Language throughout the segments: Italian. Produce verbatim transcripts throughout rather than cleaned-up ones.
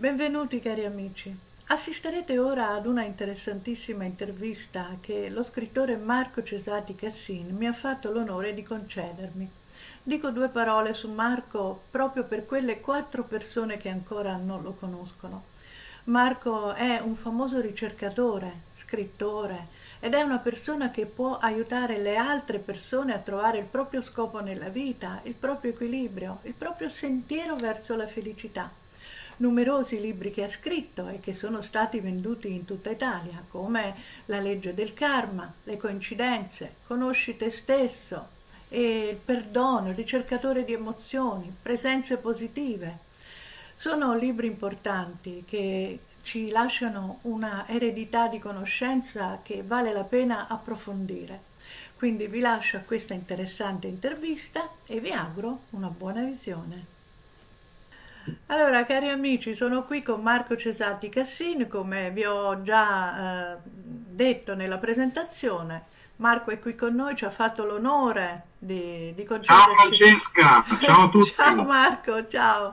Benvenuti cari amici. Assisterete ora ad una interessantissima intervista che lo scrittore Marco Cesati Cassin mi ha fatto l'onore di concedermi. Dico due parole su Marco proprio per quelle quattro persone che ancora non lo conoscono. Marco è un famoso ricercatore, scrittore ed è una persona che può aiutare le altre persone a trovare il proprio scopo nella vita, il proprio equilibrio, il proprio sentiero verso la felicità. Numerosi libri che ha scritto e che sono stati venduti in tutta Italia, come La legge del karma, Le coincidenze, Conosci te stesso, e Il perdono, Il ricercatore di emozioni, Presenze positive. Sono libri importanti che ci lasciano una eredità di conoscenza che vale la pena approfondire. Quindi vi lascio a questa interessante intervista e vi auguro una buona visione. Allora, cari amici, sono qui con Marco Cesati Cassin, come vi ho già eh, detto nella presentazione. Marco è qui con noi, ci ha fatto l'onore di, di concederci... Ciao Francesca, ciao a tutti. Ciao Marco, ciao.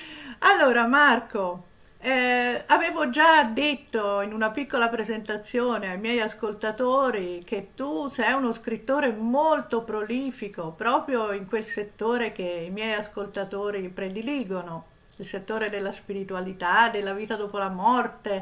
Allora Marco, eh, avevo già detto in una piccola presentazione ai miei ascoltatori che tu sei uno scrittore molto prolifico, proprio in quel settore che i miei ascoltatori prediligono, il settore della spiritualità, della vita dopo la morte,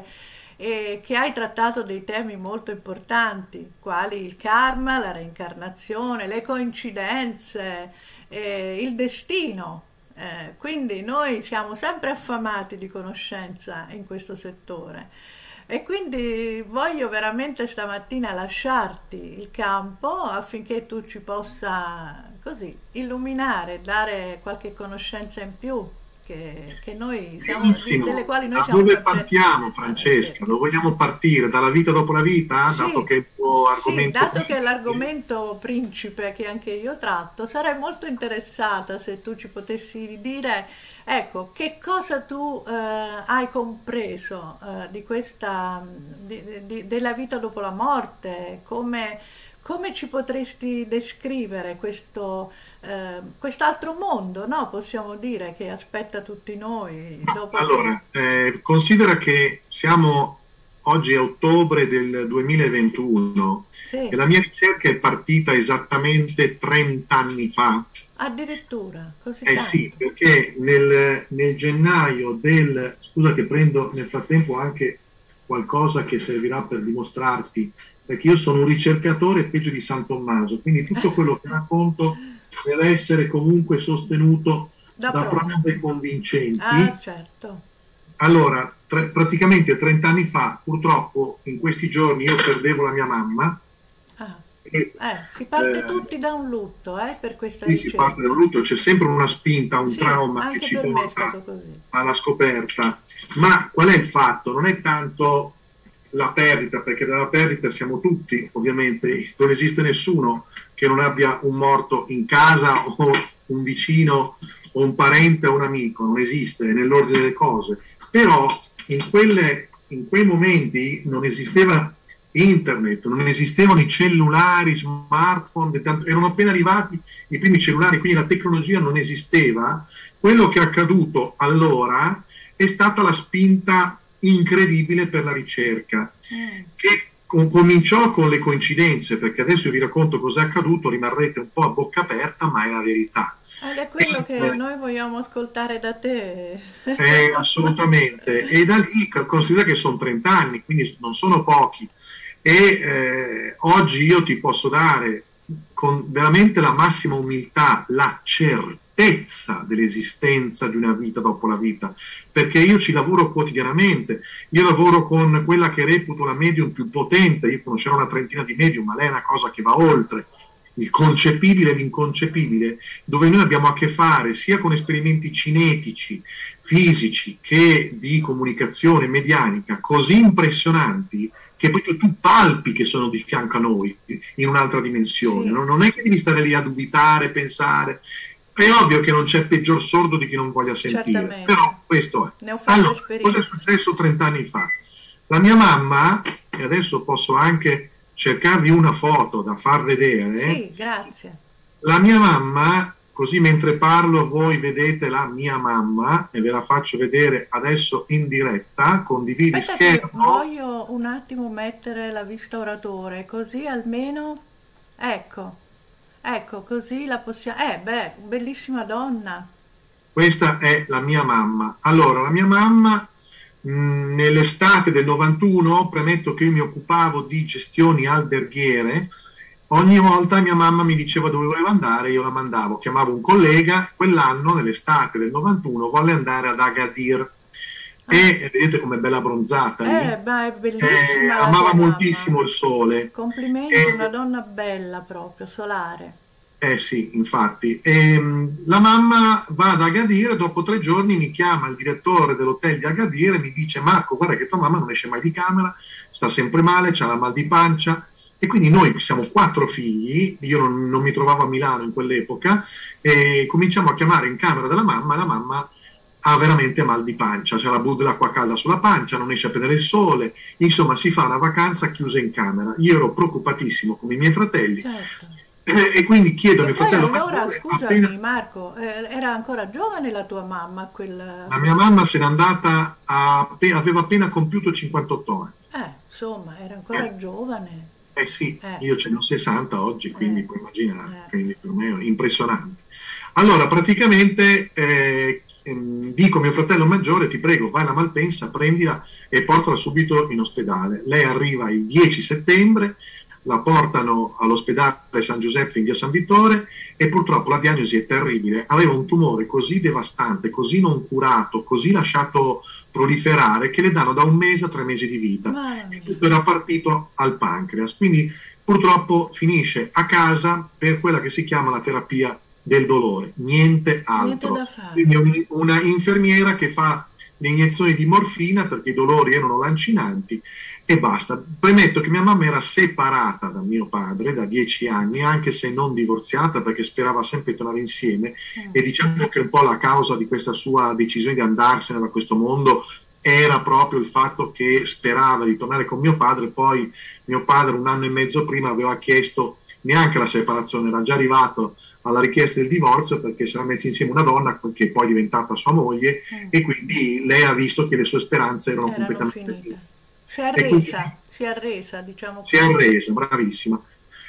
e che hai trattato dei temi molto importanti, quali il karma, la reincarnazione, le coincidenze, eh, il destino. Eh, quindi noi siamo sempre affamati di conoscenza in questo settore. E quindi voglio veramente stamattina lasciarti il campo affinché tu ci possa così illuminare, dare qualche conoscenza in più. Che, che noi siamo, delle quali noi da siamo dove sempre... partiamo Francesca? Dove vogliamo partire? Dalla vita dopo la vita? Sì, dato che è il tuo argomento sì, dato che è principe? l'argomento principe che anche io tratto, sarei molto interessata se tu ci potessi dire, ecco, che cosa tu eh, hai compreso eh, di questa, di, di, della vita dopo la morte, come... Come ci potresti descrivere questo eh, quest'altro mondo, no? Possiamo dire, che aspetta tutti noi dopo Allora, che... eh, considera che siamo oggi a ottobre del duemilaventuno Sì, e la mia ricerca è partita esattamente trenta anni fa. addirittura, così Eh sì, tanto. perché nel, nel gennaio del... Scusa che prendo nel frattempo anche qualcosa che servirà per dimostrarti, perché io sono un ricercatore peggio di San Tommaso, quindi tutto quello che racconto deve essere comunque sostenuto Da da prove. prove Ah, convincenti. certo. Allora, tre- praticamente trenta anni fa, purtroppo, in questi giorni io perdevo la mia mamma Ah. e Eh, si parte eh, tutti da un lutto, eh, per questa qui si parte dal ricerca. lutto, c'è sempre una spinta, un Sì, trauma che anche ci per me è porta stato così. alla scoperta. Ma qual è il fatto? Non è tanto la perdita, perché dalla perdita siamo tutti, ovviamente, non esiste nessuno che non abbia un morto in casa o un vicino o un parente o un amico, non esiste nell'ordine delle cose. Però in, quelle, in quei momenti non esisteva internet, non esistevano i cellulari, smartphone, erano appena arrivati i primi cellulari, quindi la tecnologia non esisteva. Quello che è accaduto allora è stata la spinta incredibile per la ricerca, Mm. che com- cominciò con le coincidenze, perché adesso vi racconto cosa è accaduto, rimarrete un po' a bocca aperta, ma è la verità. Ed è quello E, che eh, noi vogliamo ascoltare da te. eh, assolutamente, e da lì considera che sono trenta anni, quindi non sono pochi, e eh, oggi io ti posso dare con veramente la massima umiltà la certezza dell'esistenza di una vita dopo la vita, perché io ci lavoro quotidianamente, io lavoro con quella che reputo la medium più potente, io conoscerò una trentina di medium, ma lei è una cosa che va oltre il concepibile e l'inconcepibile, dove noi abbiamo a che fare sia con esperimenti cinetici, fisici, che di comunicazione medianica, così impressionanti che poi tu palpi che sono di fianco a noi in un'altra dimensione. Sì, Non è che devi stare lì a dubitare, pensare. È ovvio che non c'è peggior sordo di chi non voglia sentire, certamente. però questo è. Ne ho fatto Allora, cosa è esperienza. successo trenta anni fa? La mia mamma, e adesso posso anche cercarvi una foto da far vedere, Sì, grazie. la mia mamma così mentre parlo voi vedete la mia mamma e ve la faccio vedere adesso in diretta, condividi Aspetta che schermo. voglio un attimo mettere la vista oratore, così almeno, ecco, ecco, così la possiamo... Eh, beh, bellissima donna. Questa è la mia mamma. Allora, la mia mamma mh, nell'estate del novantuno, premetto che io mi occupavo di gestioni alberghiere, ogni volta mia mamma mi diceva dove voleva andare, io la mandavo, chiamavo un collega, quell'anno, nell'estate del novantuno, volle andare ad Agadir. Ah, E vedete com'è bella bronzata lì. eh, beh, è Eh, bellissima la amava tua mamma. moltissimo il sole. Complimenti, una E, donna bella proprio, solare. eh sì, infatti. E, mh, la mamma va ad Agadir e dopo tre giorni mi chiama il direttore dell'hotel di Agadir e mi dice: Marco, guarda che tua mamma non esce mai di camera, sta sempre male, c'ha la mal di pancia. E quindi noi siamo quattro figli, io non, non mi trovavo a Milano in quell'epoca, e cominciamo a chiamare in camera della mamma, e la mamma ha veramente mal di pancia, c'è la blu dell'acqua calda sulla pancia, non esce a vedere il sole, insomma si fa una vacanza chiusa in camera. Io ero preoccupatissimo come i miei fratelli, Certo. eh, e quindi chiedo a E mio poi fratello allora, maggiore, scusami appena Marco, eh, era ancora giovane la tua mamma, quel... la mia mamma se n'è andata, a, appe- aveva appena compiuto cinquantotto anni. Eh, insomma, era Eh, ancora giovane. eh sì, Eh, io ce ne ho sessanta oggi, quindi eh, puoi immaginare, eh. quindi per me è impressionante. Allora, praticamente eh, ehm, dico a mio fratello maggiore, ti prego, vai alla Malpensa, prendila e portala subito in ospedale. Lei arriva il dieci settembre, la portano all'ospedale San Giuseppe in via San Vittore e purtroppo la diagnosi è terribile. Aveva un tumore così devastante, così non curato, così lasciato proliferare, che le danno da un mese a tre mesi di vita. Mamma E mia, tutto era partito al pancreas. Quindi purtroppo finisce a casa per quella che si chiama la terapia del dolore, niente niente altro. da fare. Quindi un- una infermiera che fa le iniezioni di morfina perché i dolori erano lancinanti e basta. Premetto che mia mamma era separata da mio padre da dieci anni, anche se non divorziata, perché sperava sempre di tornare insieme, Mm. e diciamo che un po' la causa di questa sua decisione di andarsene da questo mondo era proprio il fatto che sperava di tornare con mio padre. Poi mio padre un anno e mezzo prima aveva chiesto neanche la separazione, era già arrivato alla richiesta del divorzio perché si era messo insieme una donna che poi è diventata sua moglie, Mm. e quindi lei ha visto che le sue speranze erano Erano completamente finite. finite Si è e quindi arresa, si è arresa, diciamo si è così. arresa, bravissima.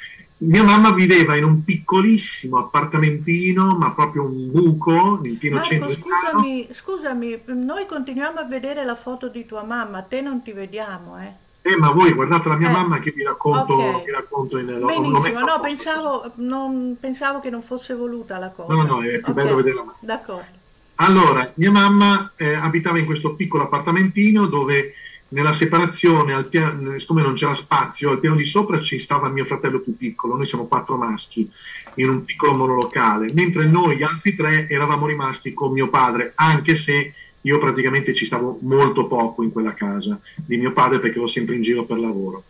Mia mamma viveva in un piccolissimo appartamentino, ma proprio un buco in pieno centro Marco, di Milano. scusami, scusami, noi continuiamo a vedere la foto di tua mamma, te non ti vediamo, eh? Eh, ma voi guardate la mia Eh, mamma che vi racconto, ok, vi racconto in, l'ho, l'ho benissimo, messa no, apposta così. pensavo, non, pensavo che non fosse voluta la No, cosa. no, è più bello Ok, vedere la mamma. d'accordo. Allora, mia mamma eh, abitava in questo piccolo appartamentino dove nella separazione, al piano, siccome non c'era spazio, al piano di sopra ci stava mio fratello più piccolo, noi siamo quattro maschi, in un piccolo monolocale, mentre noi gli altri tre eravamo rimasti con mio padre, anche se io praticamente ci stavo molto poco in quella casa di mio padre perché ero sempre in giro per lavoro.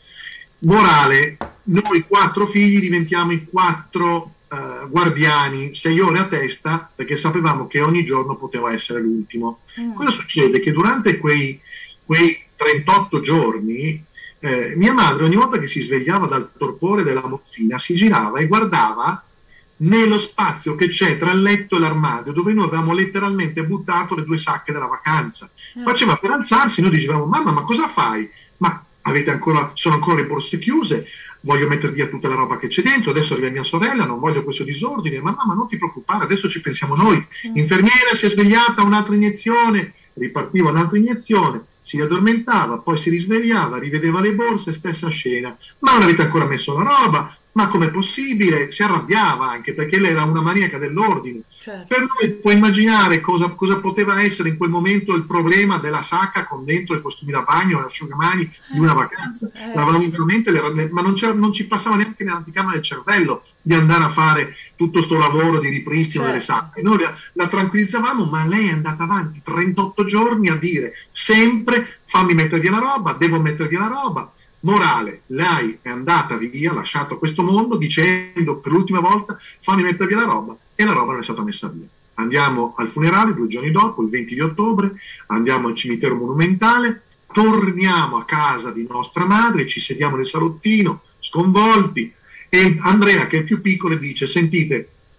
Morale, noi quattro figli diventiamo i quattro eh, guardiani, sei ore a testa, perché sapevamo che ogni giorno poteva essere l'ultimo. Mm. Cosa succede? Che durante quei, quei trentotto giorni, eh, mia madre ogni volta che si svegliava dal torpore della morfina si girava e guardava nello spazio che c'è tra il letto e l'armadio, dove noi avevamo letteralmente buttato le due sacche della vacanza. Eh, Faceva per alzarsi, noi dicevamo: mamma, ma cosa fai? Ma avete ancora, sono ancora le borse chiuse, voglio mettere via tutta la roba che c'è dentro, adesso arriva mia sorella, non voglio questo disordine. Ma mamma, non ti preoccupare, adesso ci pensiamo noi. mm. Infermiera, si è svegliata, un'altra iniezione, ripartiva un'altra iniezione, si addormentava, poi si risvegliava, rivedeva le borse, stessa scena. Ma non avete ancora messo la roba? Ma com'è possibile? Si arrabbiava anche perché lei era una maniaca dell'ordine. Certo. Per noi puoi immaginare cosa, cosa poteva essere in quel momento il problema della sacca con dentro i costumi da bagno e l'asciugamani di una vacanza. Eh, Lavavamo veramente le- le- ma non, c'era- non ci passava neanche nell'anticamera del cervello di andare a fare tutto sto lavoro di ripristino delle certo. sacche. Noi la, la tranquillizzavamo, ma lei è andata avanti trentotto giorni a dire sempre: fammi mettere via la roba, devo mettere via la roba. Morale, lei è andata via, lasciato questo mondo, dicendo per l'ultima volta: fammi mettere via la roba, e la roba non è stata messa via. Andiamo al funerale due giorni dopo, il venti di ottobre, andiamo al cimitero monumentale, torniamo a casa di nostra madre, ci sediamo nel salottino, sconvolti, e Andrea, che è più piccolo, dice: sentite,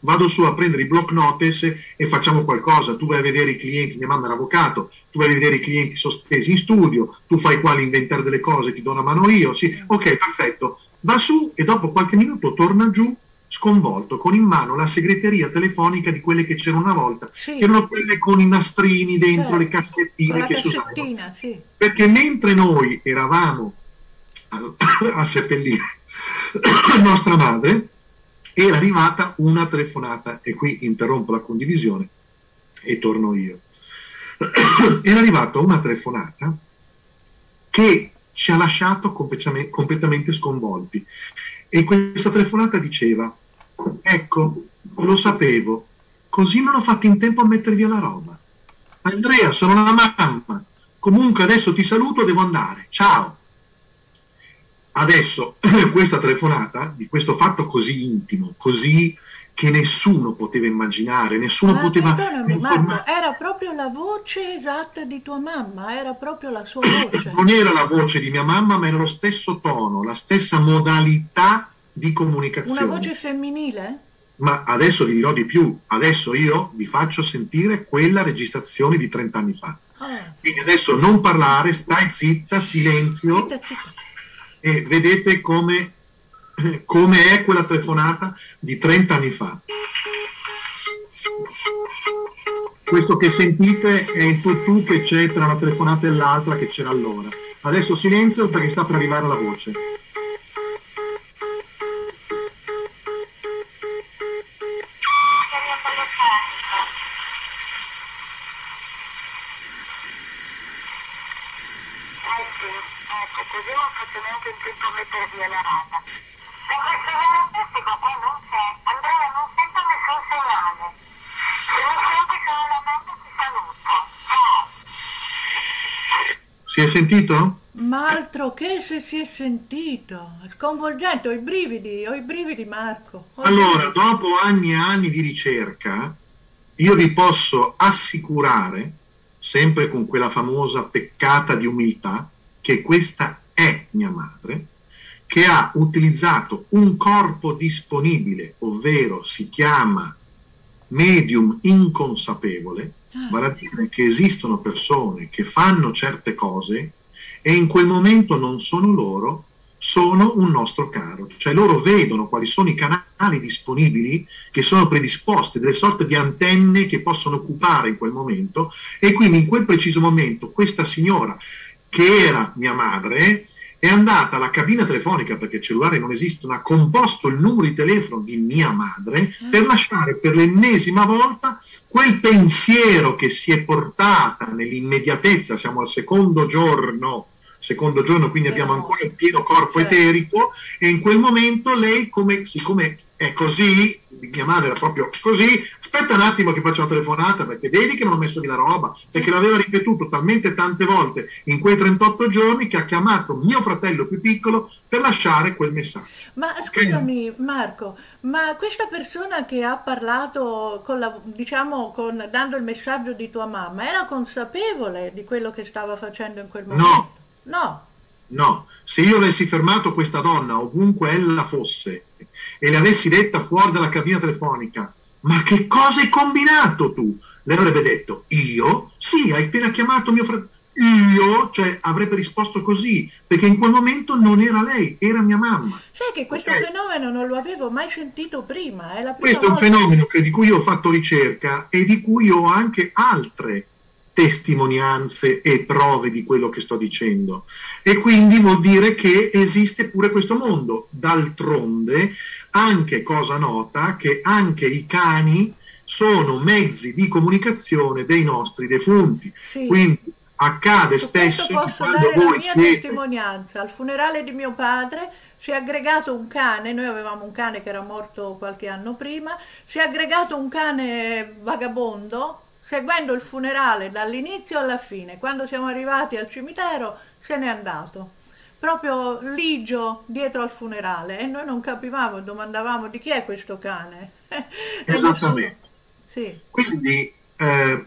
vado su a prendere i block notice e facciamo qualcosa, tu vai a vedere i clienti, mia mamma era avvocato, tu vai a vedere i clienti sospesi in studio, tu fai qua l'inventario delle cose, ti do una mano io, sì, ok, perfetto, va su e dopo qualche minuto torna giù sconvolto, con in mano la segreteria telefonica di quelle che c'erano una volta, sì, che erano quelle con i nastrini dentro, certo, le cassettine che si cassettina, usavano. sì. Perché mentre noi eravamo a, a seppellire nostra madre, era arrivata una telefonata, e qui interrompo la condivisione e torno io. Era arrivata una telefonata che ci ha lasciato completamente, completamente sconvolti, e questa telefonata diceva: ecco, lo sapevo, così non ho fatto in tempo a mettere via la roba. Andrea, sono la mamma, comunque adesso ti saluto, devo andare, ciao. Adesso questa telefonata, di questo fatto così intimo, così che nessuno poteva immaginare, nessuno Ma poteva perdonami, informare. Marco, era proprio la voce esatta di tua mamma, era proprio la sua voce. Non era la voce di mia mamma, ma era lo stesso tono, la stessa modalità di comunicazione. Una voce femminile? Ma adesso vi dirò di più, adesso io vi faccio sentire quella registrazione di trent'anni fa. Oh. Quindi adesso non parlare, stai zitta, silenzio, Zitta, zitta. e vedete come, come è quella telefonata di trent'anni fa. Questo che sentite è il tutù che c'è tra una telefonata e l'altra che c'era allora. Adesso silenzio perché sta per arrivare la voce. Ecco, così non faccio neanche in tempo a mettere via la rata. Se questo viene qua non c'è. Andrea, non sento nessun segnale. Se mi senti sono la mamma, ti saluto. Ciao. Si è sentito? Ma altro che se si è sentito. Sconvolgente, ho i brividi, ho i brividi, Marco. Ho i Allora, brividi. dopo anni e anni di ricerca, io vi posso assicurare, sempre con quella famosa peccata di umiltà, che questa è mia madre, che ha utilizzato un corpo disponibile, ovvero si chiama medium inconsapevole, vale a dire che esistono persone che fanno certe cose e in quel momento non sono loro, sono un nostro caro. Cioè loro vedono quali sono i canali disponibili che sono predisposti, delle sorte di antenne che possono occupare in quel momento, e quindi in quel preciso momento questa signora, che era mia madre, è andata alla cabina telefonica, perché il cellulare non esistono, ha composto il numero di telefono di mia madre per lasciare per l'ennesima volta quel pensiero che si è portata nell'immediatezza. Siamo al secondo giorno, secondo giorno, quindi abbiamo ancora il pieno corpo eterico, e in quel momento lei, come, siccome è così, mia madre era proprio così, aspetta un attimo che faccio una telefonata, perché vedi che non ho messo via la roba, perché l'aveva ripetuto talmente tante volte in quei trentotto giorni che ha chiamato mio fratello più piccolo per lasciare quel messaggio. Ma scusami Marco, ma questa persona che ha parlato con la, diciamo, con, dando il messaggio di tua mamma, era consapevole di quello che stava facendo in quel momento? No. No. No, se io avessi fermato questa donna ovunque ella fosse e le avessi detta fuori dalla cabina telefonica: ma che cosa hai combinato tu? Lei avrebbe detto: io? Sì, hai appena chiamato mio fratello. Io? Cioè avrebbe risposto così, perché in quel momento non era lei, era mia mamma. Sai che questo Okay. fenomeno non lo avevo mai sentito prima, è la prima Questo è un volta. fenomeno che, di cui io ho fatto ricerca e di cui ho anche altre testimonianze e prove di quello che sto dicendo, e quindi vuol dire che esiste pure questo mondo. D'altronde, anche cosa nota, che anche i cani sono mezzi di comunicazione dei nostri defunti. Sì. Quindi accade Su spesso questo che posso quando dare la voi mia siete... testimonianza. Al funerale di mio padre si è aggregato un cane, noi avevamo un cane che era morto qualche anno prima, si è aggregato un cane vagabondo, seguendo il funerale dall'inizio alla fine. Quando siamo arrivati al cimitero se n'è andato, proprio ligio dietro al funerale, e noi non capivamo, domandavamo: di chi è questo cane? E Esattamente. nessuno... Sì. Quindi eh,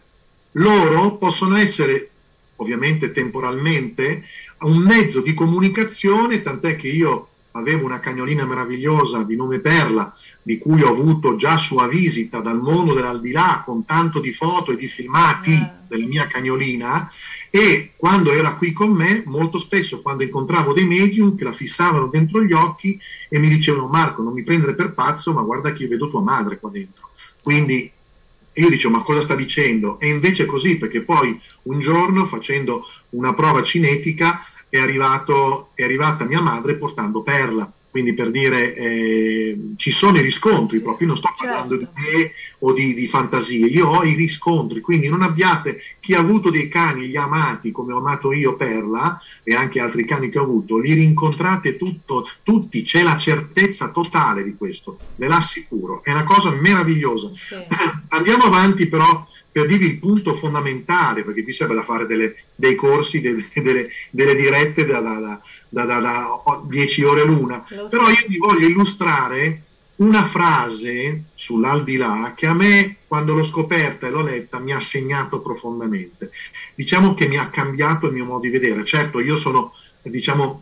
loro possono essere, ovviamente temporalmente, un mezzo di comunicazione, tant'è che io avevo una cagnolina meravigliosa di nome Perla, di cui ho avuto già sua visita dal mondo dell'aldilà con tanto di foto e di filmati Ah. della mia cagnolina, e quando era qui con me, molto spesso quando incontravo dei medium che la fissavano dentro gli occhi e mi dicevano: Marco, non mi prendere per pazzo, ma guarda che io vedo tua madre qua dentro. Quindi io dicevo: ma cosa sta dicendo? E invece è così, perché poi un giorno, facendo una prova cinetica, è, arrivato, è arrivata mia madre portando Perla. Quindi, per dire, eh, ci sono i riscontri proprio, non sto parlando Certo. di te o di, di fantasie, io ho i riscontri, quindi non abbiate, chi ha avuto dei cani, li ha amati come ho amato io Perla e anche altri cani che ho avuto, li rincontrate tutto, tutti, c'è la certezza totale di questo, ve l'assicuro, è una cosa meravigliosa. Sì. Andiamo avanti però per dirvi il punto fondamentale, perché qui serve da fare delle, dei corsi, delle, delle, delle dirette da, da, da Da, da, da dieci ore l'una, Lo so. però io vi voglio illustrare una frase sull'aldilà che a me, quando l'ho scoperta e l'ho letta, mi ha segnato profondamente. Diciamo che mi ha cambiato il mio modo di vedere. Certo, io sono, diciamo,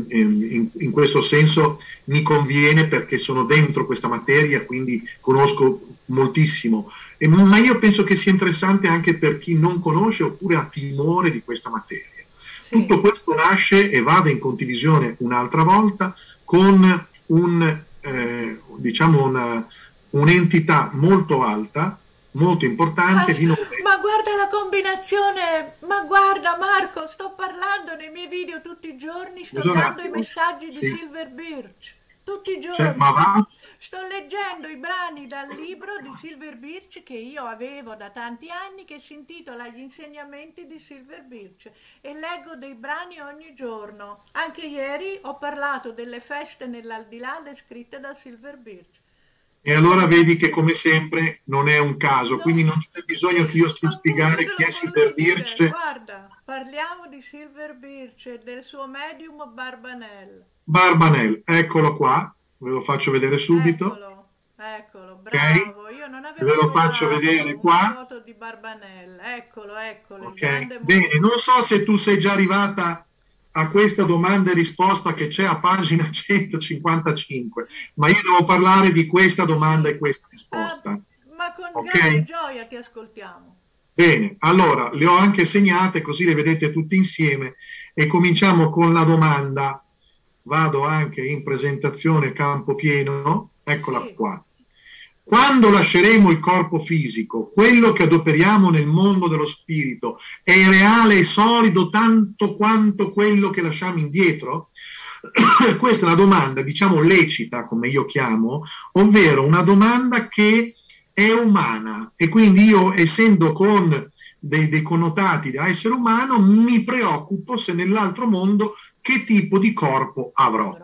in, in questo senso mi conviene perché sono dentro questa materia, quindi conosco moltissimo, e, ma io penso che sia interessante anche per chi non conosce oppure ha timore di questa materia. Sì. Tutto questo nasce e vada in condivisione un'altra volta con un, eh, diciamo una, un'entità molto alta, molto importante, Ah, di nome... ma guarda la combinazione, ma guarda Marco, sto parlando nei miei video tutti i giorni, sto Scusa un dando i attimo. messaggi di Sì. Silver Birch, tutti i Cioè, giorni. ma va? Sto leggendo i brani dal libro di Silver Birch che io avevo da tanti anni, che si intitola Gli insegnamenti di Silver Birch, e leggo dei brani ogni giorno. Anche ieri ho parlato delle feste nell'aldilà descritte da Silver Birch. E allora vedi che, come sempre, non è un caso, No. quindi non c'è bisogno che io stia a Appunto, spiegare te chi è l'ho Silver voluto dire. Birch. Guarda, parliamo di Silver Birch e del suo medium Barbanel. Barbanel, eccolo qua, ve lo faccio vedere subito. Eccolo, eccolo, bravo. Io non avevo Ve lo faccio trovato vedere una qua. foto di Barbanel. Eccolo, eccolo, il Ok, grande bene, mostro. non so se tu sei già arrivata a questa domanda e risposta che c'è a pagina centocinquantacinque, ma io devo parlare di questa domanda Sì. e questa risposta. Ah, ma con Ok? grande gioia ti ascoltiamo. Bene, allora le ho anche segnate così le vedete tutte insieme e cominciamo con la domanda. Vado anche in presentazione campo pieno, eccola Sì. qua. Quando lasceremo il corpo fisico, quello che adoperiamo nel mondo dello spirito è reale e solido tanto quanto quello che lasciamo indietro? Questa è una domanda, diciamo, lecita, come io chiamo, ovvero una domanda che è umana, e quindi io, essendo con dei, dei connotati da essere umano, mi preoccupo se nell'altro mondo che tipo di corpo avrò.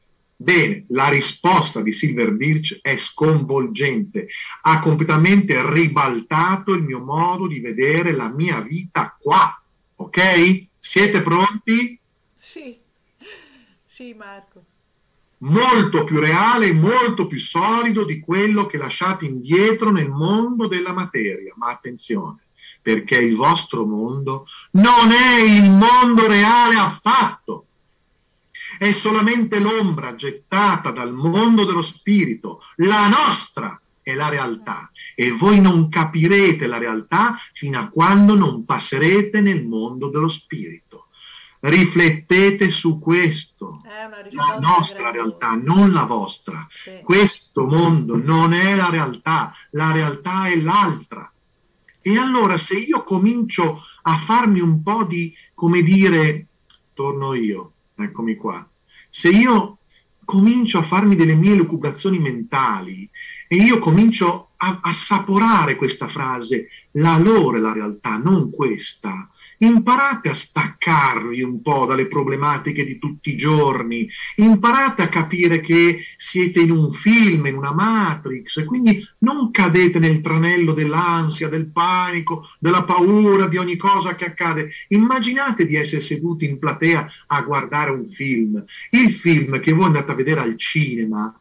Bene, la risposta di Silver Birch è sconvolgente, ha completamente ribaltato il mio modo di vedere la mia vita qua, ok? Siete pronti? Sì, sì Marco. Molto più reale, molto più solido di quello che lasciate indietro nel mondo della materia, ma attenzione, perché il vostro mondo non è il mondo reale affatto. È solamente l'ombra gettata dal mondo dello spirito. La nostra è la realtà e voi non capirete la realtà fino a quando non passerete nel mondo dello spirito. Riflettete su questo. È una La risposta nostra grandiosa. realtà, non la vostra. Sì. Questo mondo non è la realtà, la realtà è l'altra. E allora se io comincio a farmi un po' di, come dire, torno io, eccomi qua, se io comincio a farmi delle mie lucubrazioni mentali e io comincio a assaporare questa frase, la loro è la realtà, non questa, imparate a staccarvi un po' dalle problematiche di tutti i giorni, imparate a capire che siete in un film, in una Matrix, e quindi non cadete nel tranello dell'ansia, del panico, della paura di ogni cosa che accade. Immaginate di essere seduti in platea a guardare un film, il film che voi andate a vedere al cinema.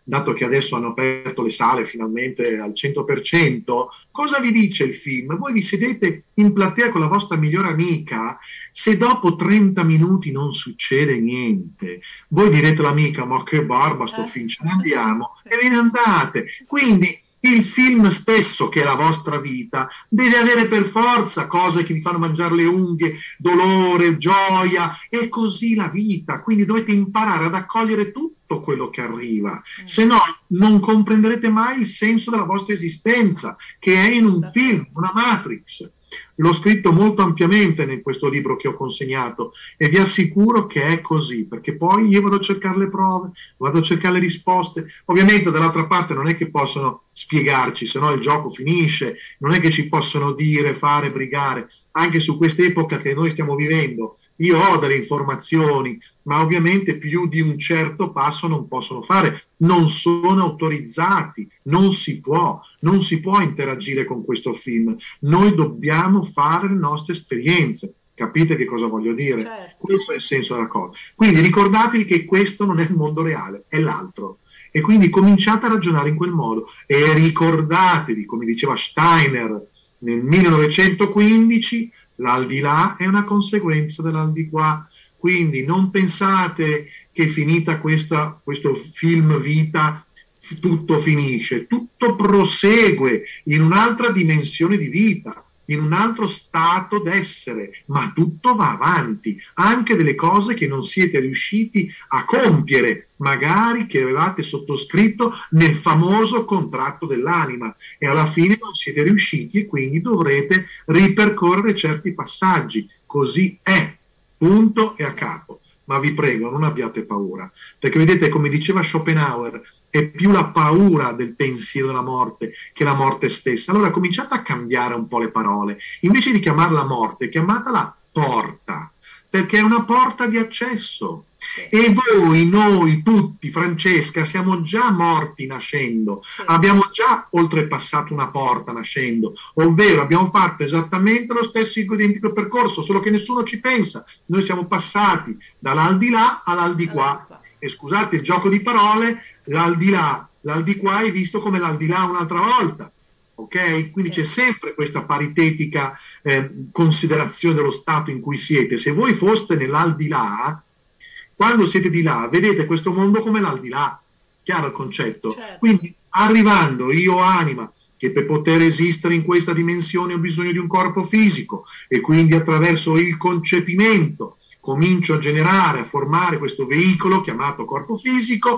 dato che adesso hanno aperto le sale finalmente al cento per cento, cosa vi dice il film? Voi vi sedete in platea con la vostra migliore amica, se dopo trenta minuti non succede niente, voi direte all'amica, ma che barba sto film, ce ne andiamo, e ve ne andate. Quindi il film stesso, che è la vostra vita, deve avere per forza cose che vi fanno mangiare le unghie, dolore, gioia, e così la vita. Quindi dovete imparare ad accogliere tutto quello che arriva, se no non comprenderete mai il senso della vostra esistenza, che è in un film, una Matrix. L'ho scritto molto ampiamente in questo libro che ho consegnato e vi assicuro che è così, perché poi io vado a cercare le prove, vado a cercare le risposte. Ovviamente dall'altra parte non è che possono spiegarci, se no il gioco finisce, non è che ci possono dire, fare, brigare. Anche su quest'epoca che noi stiamo vivendo io ho delle informazioni, ma ovviamente più di un certo passo non possono fare, non sono autorizzati, non si può, non si può interagire con questo film. Noi dobbiamo fare le nostre esperienze. Capite che cosa voglio dire? Certo. Questo è il senso della cosa. Quindi ricordatevi che questo non è il mondo reale, è l'altro. E quindi cominciate a ragionare in quel modo e ricordatevi, come diceva Steiner nel millenovecentoquindici, l'aldilà è una conseguenza dell'aldiquà. Quindi non pensate che finita questa, questo film vita tutto finisce, tutto prosegue in un'altra dimensione di vita, in un altro stato d'essere, ma tutto va avanti, anche delle cose che non siete riusciti a compiere, magari che avevate sottoscritto nel famoso contratto dell'anima, e alla fine non siete riusciti e quindi dovrete ripercorrere certi passaggi. Così è, punto e a capo. Ma vi prego, non abbiate paura, perché vedete, come diceva Schopenhauer, è più la paura del pensiero della morte che la morte stessa. Allora cominciate a cambiare un po' le parole. Invece di chiamarla morte, chiamatela porta, perché è una porta di accesso. E voi, noi, tutti, Francesca, siamo già morti nascendo, abbiamo già oltrepassato una porta nascendo, ovvero abbiamo fatto esattamente lo stesso identico percorso, solo che nessuno ci pensa. Noi siamo passati dall'aldilà all'aldiquà. E scusate il gioco di parole, l'aldilà, l'aldiquà è visto come l'aldilà un'altra volta. Ok? Quindi c'è sempre questa paritetica eh, considerazione dello stato in cui siete. Se voi foste nell'aldilà, quando siete di là, vedete questo mondo come l'aldilà. Chiaro il concetto? Certo. Quindi arrivando io anima, che per poter esistere in questa dimensione ho bisogno di un corpo fisico, e quindi attraverso il concepimento comincio a generare, a formare questo veicolo chiamato corpo fisico,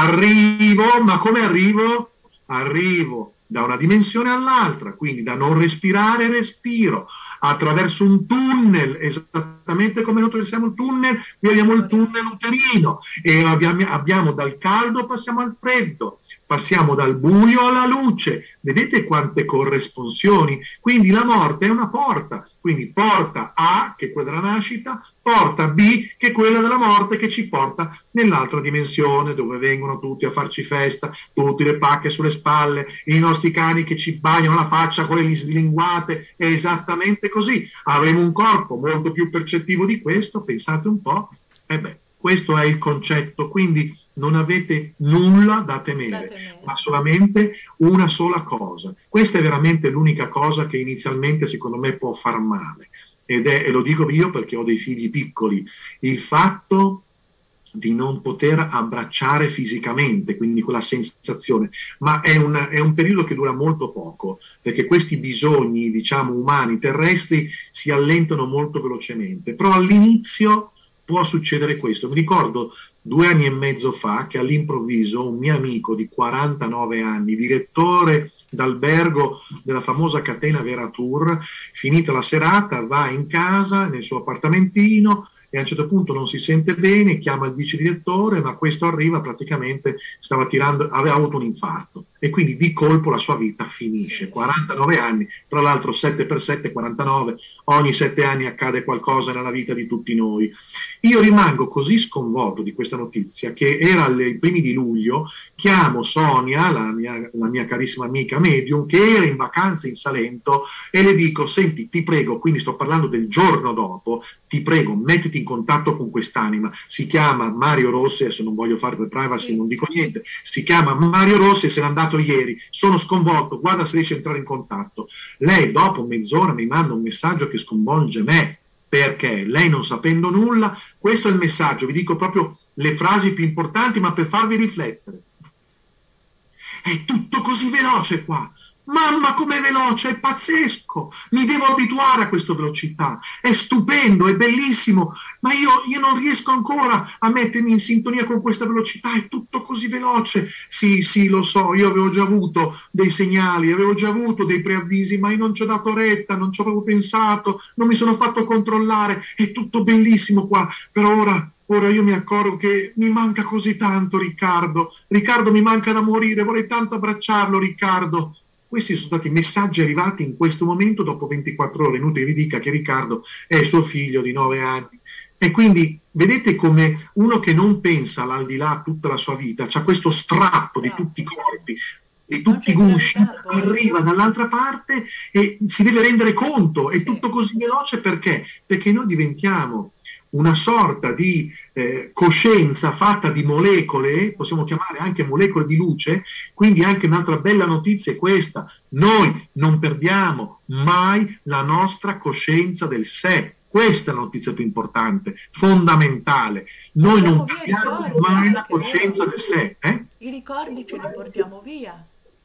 arrivo, ma come arrivo? Arrivo da una dimensione all'altra, quindi da non respirare respiro, attraverso un tunnel, esattamente come noi attraversiamo il tunnel, qui abbiamo il tunnel uterino, e abbiamo, abbiamo dal caldo passiamo al freddo, passiamo dal buio alla luce, vedete quante corresponsioni? Quindi la morte è una porta, quindi porta A, che è quella della nascita, porta B, che è quella della morte, che ci porta nell'altra dimensione, dove vengono tutti a farci festa, tutti le pacche sulle spalle, i nostri cani che ci bagnano la faccia con le slinguate, è esattamente così. Avremo un corpo molto più percettivo di questo, pensate un po', e beh, questo è il concetto, quindi non avete nulla da temere, da temere, ma solamente una sola cosa. Questa è veramente l'unica cosa che inizialmente secondo me può far male, ed è, e lo dico io perché ho dei figli piccoli, il fatto di non poter abbracciare fisicamente, quindi quella sensazione, ma è un, è un periodo che dura molto poco, perché questi bisogni, diciamo, umani, terrestri, si allentano molto velocemente, però all'inizio può succedere questo. Mi ricordo due anni e mezzo fa che all'improvviso un mio amico di quarantanove anni, direttore d'albergo della famosa catena Veratur, finita la serata va in casa, nel suo appartamentino, e a un certo punto non si sente bene, chiama il vice direttore, ma questo arriva praticamente, stava tirando, aveva avuto un infarto. e quindi di colpo la sua vita finisce. quarantanove anni, tra l'altro sette per sette, quarantanove, ogni sette anni accade qualcosa nella vita di tutti noi. Io rimango così sconvolto di questa notizia che era ai primi di luglio, chiamo Sonia, la mia, la mia carissima amica medium, che era in vacanza in Salento, e le dico: senti, ti prego, quindi sto parlando del giorno dopo, ti prego, mettiti in contatto con quest'anima, si chiama Mario Rossi, adesso non voglio fare per privacy, non dico niente, si chiama Mario Rossi e se n'è andato ieri, sono sconvolto, guarda se riesce a entrare in contatto. Lei dopo mezz'ora mi manda un messaggio che sconvolge me, perché lei, non sapendo nulla, questo è il messaggio, vi dico proprio le frasi più importanti, ma per farvi riflettere. È tutto così veloce qua. Mamma, com'è veloce, è pazzesco, mi devo abituare a questa velocità, è stupendo, è bellissimo, ma io, io non riesco ancora a mettermi in sintonia con questa velocità, è tutto così veloce. Sì, sì, lo so, io avevo già avuto dei segnali, avevo già avuto dei preavvisi, ma io non ci ho dato retta, non ci ho proprio pensato, non mi sono fatto controllare, è tutto bellissimo qua, però ora... Ora io mi accorgo che mi manca così tanto Riccardo, Riccardo mi manca da morire, vorrei tanto abbracciarlo Riccardo. Questi sono stati messaggi arrivati in questo momento dopo ventiquattro ore, inutile vi dica che Riccardo è suo figlio di nove anni. E quindi vedete come uno che non pensa all'aldilà tutta la sua vita, c'ha questo strappo di tutti i corpi, di tutti i gusci, arriva dall'altra parte e si deve rendere conto, è tutto così veloce perché? Perché noi diventiamo una sorta di eh, coscienza fatta di molecole, possiamo chiamare anche molecole di luce, quindi anche un'altra bella notizia è questa: noi non perdiamo mai la nostra coscienza del sé. Questa è la notizia più importante, fondamentale. Noi non perdiamo mai la coscienza del sé. Eh? I ricordi ce li portiamo via.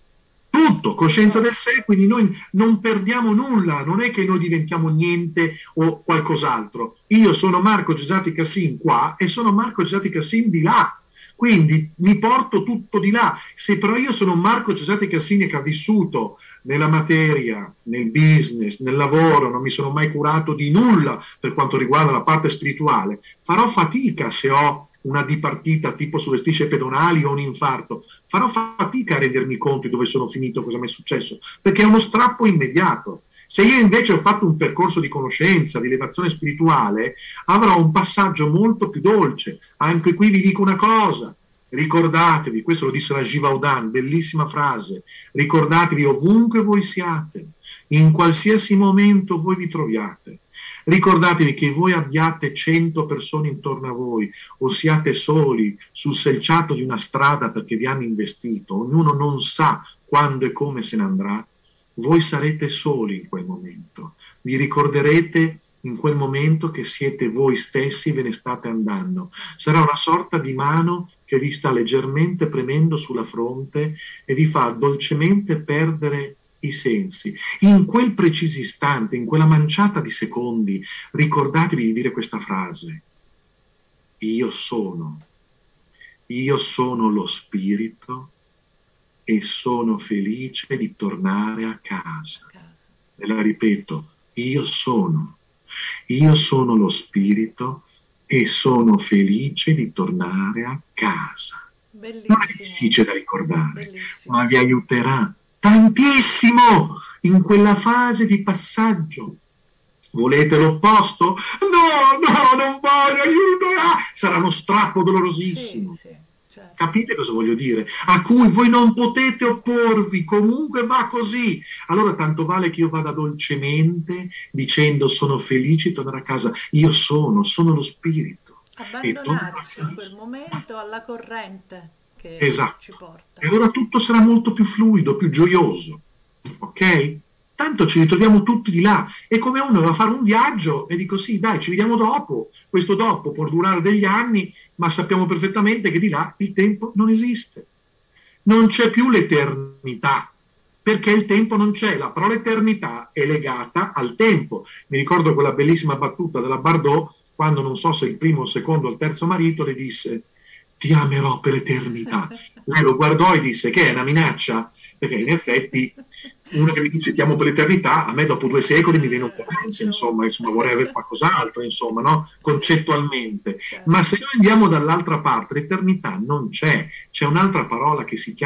Tutto, coscienza del sé, quindi noi non perdiamo nulla, non è che noi diventiamo niente o qualcos'altro. Io sono Marco Cesati Cassin qua e sono Marco Cesati Cassin di là, quindi mi porto tutto di là. Se però io sono Marco Cesati Cassin che ha vissuto nella materia, nel business, nel lavoro, non mi sono mai curato di nulla per quanto riguarda la parte spirituale, farò fatica se ho una dipartita tipo sulle strisce pedonali o un infarto, farò fatica a rendermi conto di dove sono finito, cosa mi è successo, perché è uno strappo immediato. Se io invece ho fatto un percorso di conoscenza, di elevazione spirituale, avrò un passaggio molto più dolce. Anche qui vi dico una cosa, ricordatevi, questo lo disse la Givaudan, bellissima frase, ricordatevi ovunque voi siate, in qualsiasi momento voi vi troviate, ricordatevi che voi abbiate cento persone intorno a voi o siate soli sul selciato di una strada perché vi hanno investito, ognuno non sa quando e come se ne andrà, voi sarete soli in quel momento, vi ricorderete in quel momento che siete voi stessi, ve ne state andando. Sarà una sorta di mano che vi sta leggermente premendo sulla fronte e vi fa dolcemente perdere i sensi. In quel preciso istante, in quella manciata di secondi, ricordatevi di dire questa frase: io sono, io sono lo spirito e sono felice di tornare a casa. Ve la ripeto, io sono, io sono lo spirito e sono felice di tornare a casa. Bellissimo. Non è difficile da ricordare, Bellissimo. ma vi aiuterà tantissimo in quella fase di passaggio. Volete l'opposto? No, no, non voglio, aiuto! Ah! Sarà uno strappo dolorosissimo. Sì, sì, certo. Capite cosa voglio dire? A cui voi non potete opporvi, comunque va così. Allora tanto vale che io vada dolcemente dicendo sono felice di tornare a casa. Io sono, sono lo spirito. Abbandonarsi in quel momento alla corrente che esatto. ci porta. E allora tutto sarà molto più fluido, più gioioso. Ok? Tanto ci ritroviamo tutti di là. È come uno va a fare un viaggio e dico sì, dai, ci vediamo dopo. Questo dopo può durare degli anni, ma sappiamo perfettamente che di là il tempo non esiste. Non c'è più l'eternità, perché il tempo non c'è. La parola eternità è legata al tempo. Mi ricordo quella bellissima battuta della Bardot, quando non so se il primo, il secondo o il terzo marito le disse: ti amerò per l'eternità. Lei lo guardò e disse: che è una minaccia? Perché in effetti uno che mi dice ti amo per l'eternità, a me dopo due secoli mi viene un po' ansia, insomma, insomma vorrei avere qualcos'altro, insomma, no? Concettualmente. Ma se noi andiamo dall'altra parte, l'eternità non c'è, c'è un'altra parola che si chiama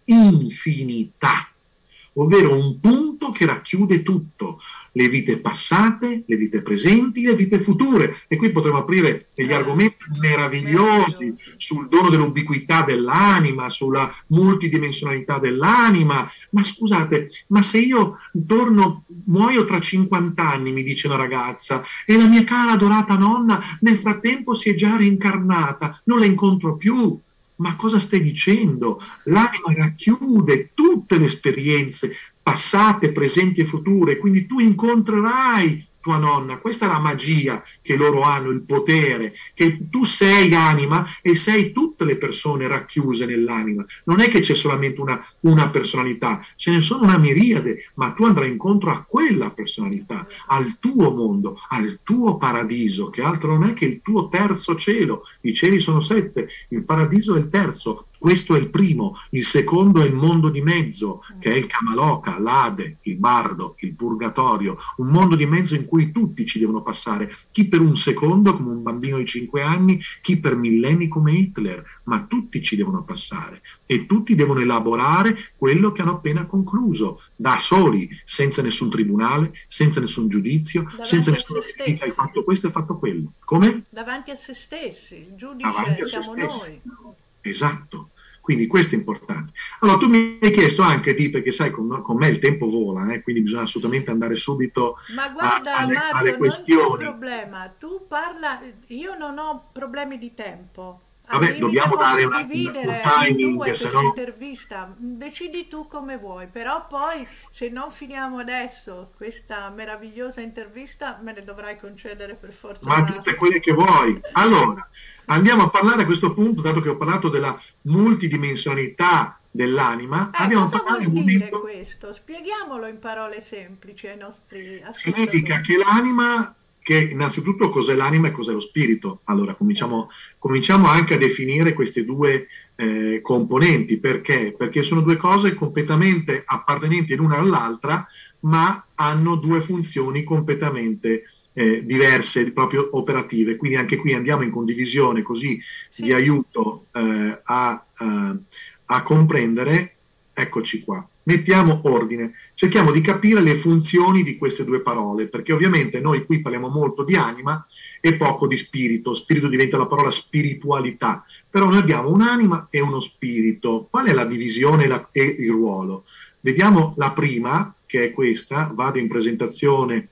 infinità, ovvero un punto che racchiude tutto, le vite passate, le vite presenti, le vite future. E qui potremmo aprire degli eh, argomenti meravigliosi, meravigliosi. sul dono dell'ubiquità dell'anima, sulla multidimensionalità dell'anima. Ma scusate, ma se io torno, muoio tra cinquanta anni, mi dice una ragazza, e la mia cara adorata nonna nel frattempo si è già reincarnata, non la incontro più. Ma cosa stai dicendo? L'anima racchiude tutte le esperienze passate, presenti e future, quindi tu incontrerai tua nonna. Questa è la magia che loro hanno, il potere, che tu sei anima e sei tutte le persone racchiuse nell'anima. Non è che c'è solamente una, una personalità, ce ne sono una miriade, ma tu andrai incontro a quella personalità, al tuo mondo, al tuo paradiso, che altro non è che il tuo terzo cielo. I cieli sono sette, il paradiso è il terzo. Questo è il primo, il secondo è il mondo di mezzo, che è il Kamaloka, l'Ade, il Bardo, il Purgatorio, un mondo di mezzo in cui tutti ci devono passare, chi per un secondo come un bambino di cinque anni, chi per millenni come Hitler, ma tutti ci devono passare e tutti devono elaborare quello che hanno appena concluso, da soli, senza nessun tribunale, senza nessun giudizio, Davanti senza a nessuno se che dica hai stessi. fatto questo e fatto quello. Come? Davanti a se stessi, il Davanti giudice a se siamo stessi. noi. Esatto. Quindi questo è importante. Allora, tu mi hai chiesto anche, di, perché sai, con, con me il tempo vola, eh, quindi bisogna assolutamente andare subito Ma a, guarda alle, Marco, alle non c'è questioni. problema, tu parla, io non ho problemi di tempo. Al Vabbè, limite dobbiamo dare posso una, un dividere in timing, due se questa no... intervista, decidi tu come vuoi, però poi se non finiamo adesso questa meravigliosa intervista me ne dovrai concedere per forza Ma un'altra. tutte quelle che vuoi. Allora, andiamo a parlare a questo punto, dato che ho parlato della multidimensionalità dell'anima, Eh, andiamo a cosa parlare vuol un dire momento. questo? Spieghiamolo in parole semplici ai nostri Significa ascoltatori. che l'anima, che innanzitutto cos'è l'anima e cos'è lo spirito. Allora, cominciamo, cominciamo anche a definire queste due eh, componenti. Perché? Perché sono due cose completamente appartenenti l'una all'altra, ma hanno due funzioni completamente eh, diverse, proprio operative. Quindi anche qui andiamo in condivisione, così Sì. vi aiuto eh, a, a, a comprendere. Eccoci qua. Mettiamo ordine, cerchiamo di capire le funzioni di queste due parole, perché ovviamente noi qui parliamo molto di anima e poco di spirito. Spirito diventa la parola spiritualità, però noi abbiamo un'anima e uno spirito. Qual è la divisione la, e il ruolo? Vediamo la prima, che è questa, vado in presentazione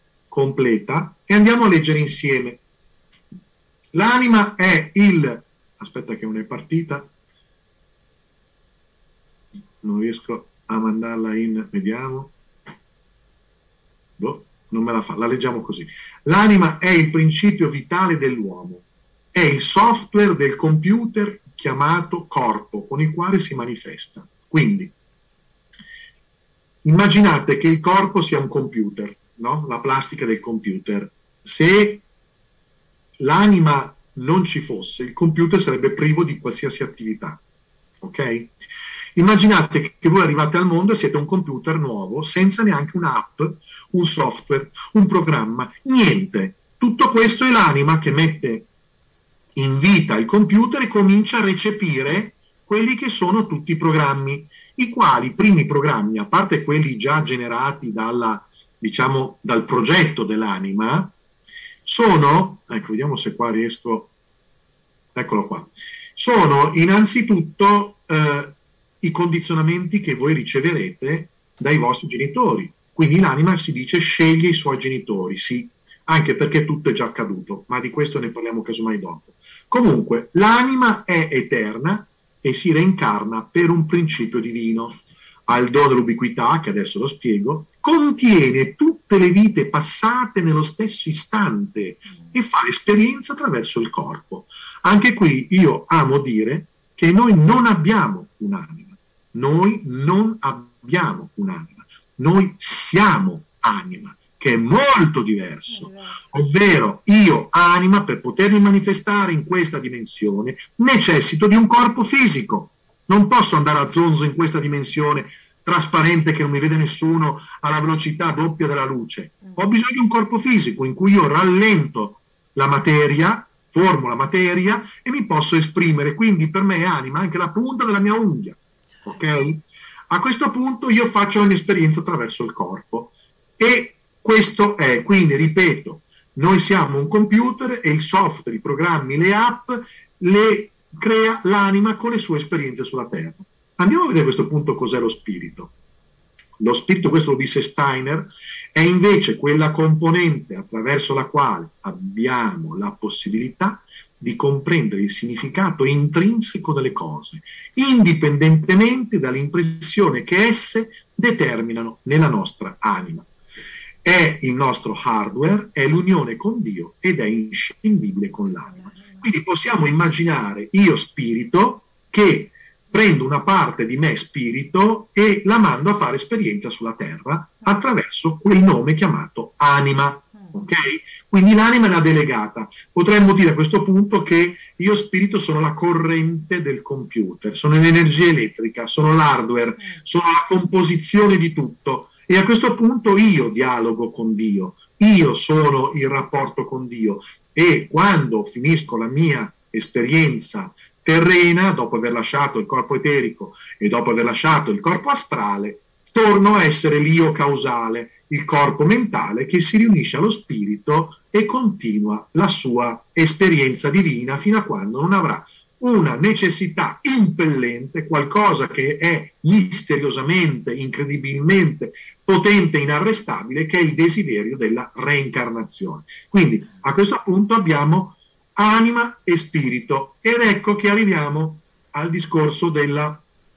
completa e andiamo a leggere insieme. L'anima è il... Aspetta che non è partita. Non riesco a mandarla in, vediamo, boh, non me la fa, la leggiamo così. L'anima è il principio vitale dell'uomo, è il software del computer chiamato corpo, con il quale si manifesta. Quindi, immaginate che il corpo sia un computer, no? La plastica del computer. Se l'anima non ci fosse, il computer sarebbe privo di qualsiasi attività, ok? Immaginate che voi arrivate al mondo e siete un computer nuovo, senza neanche un'app, un software, un programma, niente. Tutto questo è l'anima che mette in vita il computer e comincia a recepire quelli che sono tutti i programmi, i quali, i primi programmi, a parte quelli già generati dalla, diciamo, dal progetto dell'anima, sono, ecco, vediamo se qua riesco, eccolo qua, sono innanzitutto eh, i condizionamenti che voi riceverete dai vostri genitori. Quindi l'anima, si dice, sceglie i suoi genitori, sì, anche perché tutto è già accaduto, ma di questo ne parliamo casomai dopo. Comunque, l'anima è eterna e si reincarna per un principio divino. Ha il dono dell'ubiquità, che adesso lo spiego, contiene tutte le vite passate nello stesso istante e fa esperienza attraverso il corpo. Anche qui io amo dire che noi non abbiamo un'anima. Noi non abbiamo un'anima, noi siamo anima, che è molto diverso. Ovvero, io, anima, per potermi manifestare in questa dimensione, necessito di un corpo fisico. Non posso andare a zonzo in questa dimensione trasparente che non mi vede nessuno alla velocità doppia della luce. Ho bisogno di un corpo fisico in cui io rallento la materia, formo la materia e mi posso esprimere. Quindi per me è anima anche la punta della mia unghia. ok? A questo punto io faccio la mia esperienza attraverso il corpo e questo è, quindi ripeto, noi siamo un computer e il software, i programmi, le app le crea l'anima con le sue esperienze sulla Terra. Andiamo a vedere a questo punto cos'è lo spirito. Lo spirito, questo lo disse Steiner, è invece quella componente attraverso la quale abbiamo la possibilità di comprendere il significato intrinseco delle cose, indipendentemente dall'impressione che esse determinano nella nostra anima. È il nostro hardware, è l'unione con Dio ed è inscindibile con l'anima. Quindi possiamo immaginare io spirito che prendo una parte di me spirito e la mando a fare esperienza sulla terra attraverso quel nome chiamato anima. Ok? Quindi l'anima è la delegata. Potremmo dire a questo punto che io spirito sono la corrente del computer, sono l'energia elettrica, sono l'hardware, sono la composizione di tutto. E a questo punto io dialogo con Dio, io sono il rapporto con Dio e quando finisco la mia esperienza terrena, dopo aver lasciato il corpo eterico e dopo aver lasciato il corpo astrale, torno a essere l'io causale, il corpo mentale che si riunisce allo spirito e continua la sua esperienza divina fino a quando non avrà una necessità impellente, qualcosa che è misteriosamente, incredibilmente potente e inarrestabile, che è il desiderio della reincarnazione. Quindi a questo punto abbiamo anima e spirito ed ecco che arriviamo al discorso della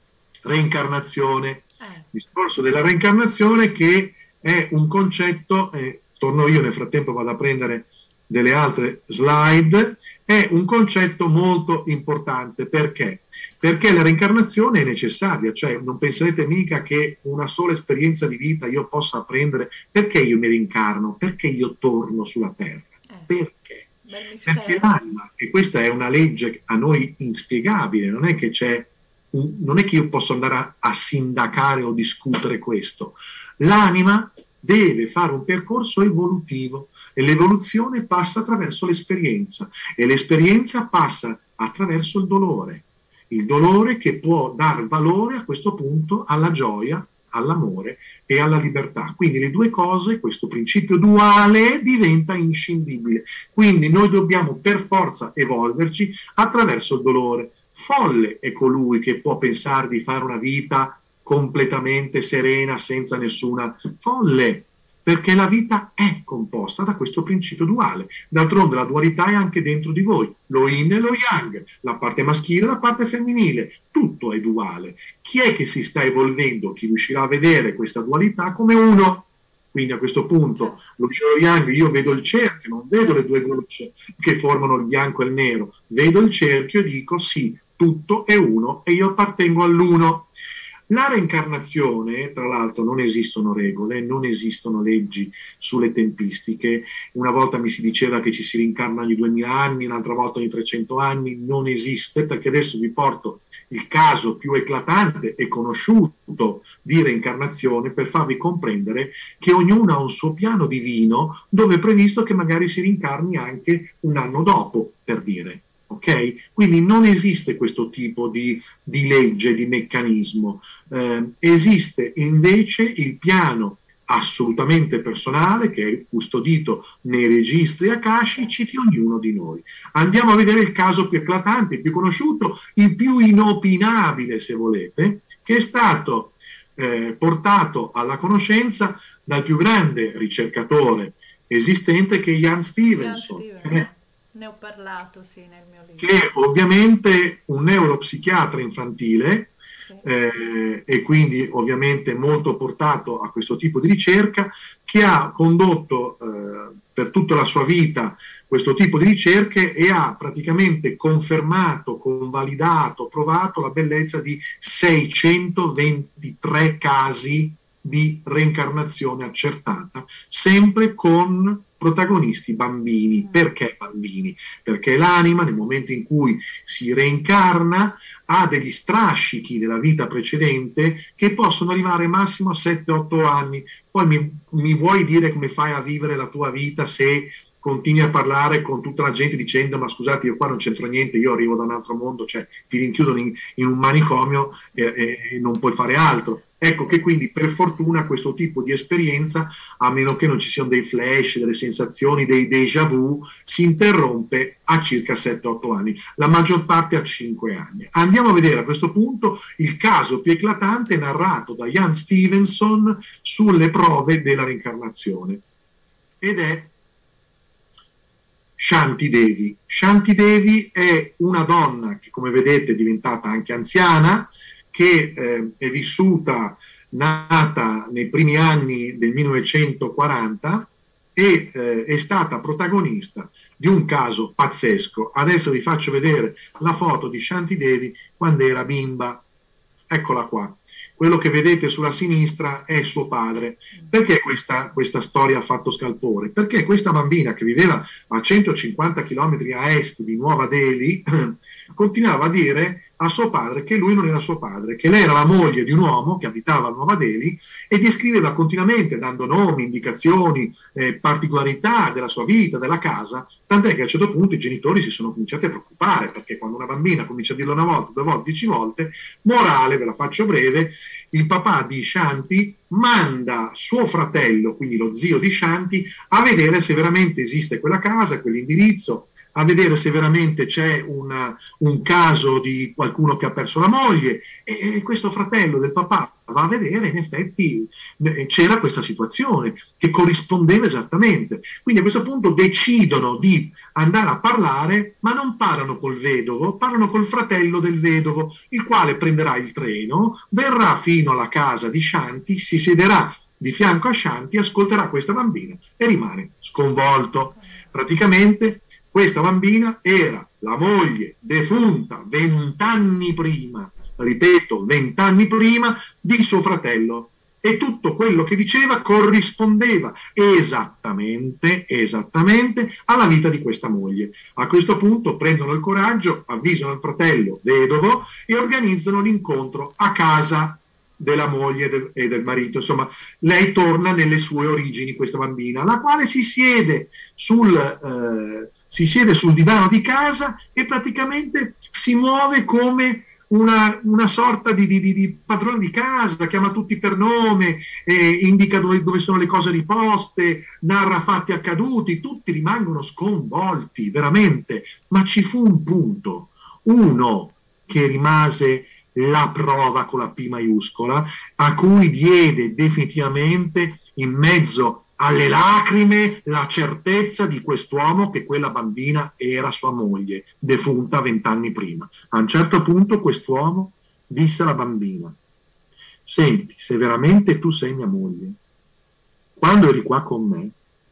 reincarnazione. Il discorso della reincarnazione che è un concetto, eh, torno io nel frattempo vado a prendere delle altre slide, è un concetto molto importante. Perché? Perché la reincarnazione è necessaria, cioè non penserete mica che una sola esperienza di vita io possa apprendere. Perché io mi rincarno? Perché io torno sulla terra? Perché? Perché l'anima, e questa è una legge a noi inspiegabile, non è che c'è un, non è che io posso andare a, a sindacare o discutere questo. L'anima deve fare un percorso evolutivo e l'evoluzione passa attraverso l'esperienza e l'esperienza passa attraverso il dolore, il dolore che può dar valore a questo punto alla gioia, all'amore e alla libertà. Quindi le due cose, questo principio duale diventa inscindibile. Quindi noi dobbiamo per forza evolverci attraverso il dolore. Folle è colui che può pensare di fare una vita completamente serena senza nessuna folle, perché la vita è composta da questo principio duale. D'altronde la dualità è anche dentro di voi, lo yin e lo yang, la parte maschile e la parte femminile, tutto è duale. Chi è che si sta evolvendo? Chi riuscirà a vedere questa dualità come uno? Quindi a questo punto lo yin e lo yang, io vedo il cerchio, non vedo le due gocce che formano il bianco e il nero, vedo il cerchio e dico sì, tutto è uno e io appartengo all'uno. La reincarnazione, tra l'altro, non esistono regole, non esistono leggi sulle tempistiche. Una volta mi si diceva che ci si rincarna ogni duemila anni, un'altra volta ogni trecento anni, non esiste, perché adesso vi porto il caso più eclatante e conosciuto di reincarnazione per farvi comprendere che ognuno ha un suo piano divino dove è previsto che magari si rincarni anche un anno dopo, per dire. Okay? Quindi non esiste questo tipo di, di legge, di meccanismo, eh, esiste invece il piano assolutamente personale che è custodito nei registri akashici di ognuno di noi. Andiamo a vedere il caso più eclatante, il più conosciuto, il più inopinabile se volete, che è stato eh, portato alla conoscenza dal più grande ricercatore esistente che è Jan Stevenson. Jan Stevenson. Eh, Ne ho parlato, sì, nel mio libro. Che è ovviamente un neuropsichiatra infantile, sì. eh, e quindi ovviamente molto portato a questo tipo di ricerca, che ha condotto eh, per tutta la sua vita questo tipo di ricerche e ha praticamente confermato, convalidato, provato la bellezza di seicentoventitré casi di reincarnazione accertata, sempre con protagonisti bambini. Perché bambini? Perché l'anima nel momento in cui si reincarna ha degli strascichi della vita precedente che possono arrivare massimo a sette otto anni. Poi mi, mi vuoi dire come fai a vivere la tua vita se continui a parlare con tutta la gente dicendo ma scusate, io qua non c'entro niente, io arrivo da un altro mondo, cioè ti rinchiudono in, in un manicomio e, e, e non puoi fare altro. Ecco che quindi per fortuna questo tipo di esperienza, a meno che non ci siano dei flash, delle sensazioni, dei déjà vu, si interrompe a circa sette otto anni, la maggior parte a cinque anni. Andiamo a vedere a questo punto il caso più eclatante narrato da Ian Stevenson sulle prove della reincarnazione, ed è Shanti Devi. Shanti Devi è una donna che, come vedete, è diventata anche anziana, che eh, è vissuta, nata nei primi anni del millenovecentoquaranta e eh, è stata protagonista di un caso pazzesco. Adesso vi faccio vedere la foto di Shanti Devi quando era bimba. Eccola qua. Quello che vedete sulla sinistra è suo padre. Perché questa, questa storia ha fatto scalpore? Perché questa bambina che viveva a centocinquanta chilometri a est di Nuova Delhi continuava a dire a suo padre che lui non era suo padre, che lei era la moglie di un uomo che abitava a Nuova Delhi e descriveva continuamente, dando nomi, indicazioni, eh, particolarità della sua vita, della casa, tant'è che a un certo punto i genitori si sono cominciati a preoccupare, perché quando una bambina comincia a dirlo una volta, due volte, dieci volte, morale, ve la faccio breve, il papà di Shanti manda suo fratello, quindi lo zio di Shanti, a vedere se veramente esiste quella casa, quell'indirizzo, a vedere se veramente c'è una, un caso di qualcuno che ha perso la moglie, e, e questo fratello del papà va a vedere, in effetti eh, c'era questa situazione che corrispondeva esattamente. Quindi a questo punto decidono di andare a parlare, ma non parlano col vedovo, parlano col fratello del vedovo, il quale prenderà il treno, verrà fino alla casa di Shanti, si siederà di fianco a Shanti, ascolterà questa bambina e rimane sconvolto. Praticamente questa bambina era la moglie defunta vent'anni prima, ripeto, vent'anni prima di suo fratello, e tutto quello che diceva corrispondeva esattamente, esattamente alla vita di questa moglie. A questo punto prendono il coraggio, avvisano il fratello vedovo e organizzano l'incontro a casa della moglie del, e del marito. Insomma, lei torna nelle sue origini, questa bambina, la quale si siede sul, eh, si siede sul divano di casa e praticamente si muove come una, una sorta di, di, di, di padrona di casa, chiama tutti per nome, eh, indica dove, dove sono le cose riposte, narra fatti accaduti, tutti rimangono sconvolti, veramente. Ma ci fu un punto, uno che rimase la prova con la P maiuscola, a cui diede definitivamente in mezzo alle lacrime la certezza di quest'uomo che quella bambina era sua moglie, defunta vent'anni prima. A un certo punto quest'uomo disse alla bambina: senti, se veramente tu sei mia moglie, quando eri qua con me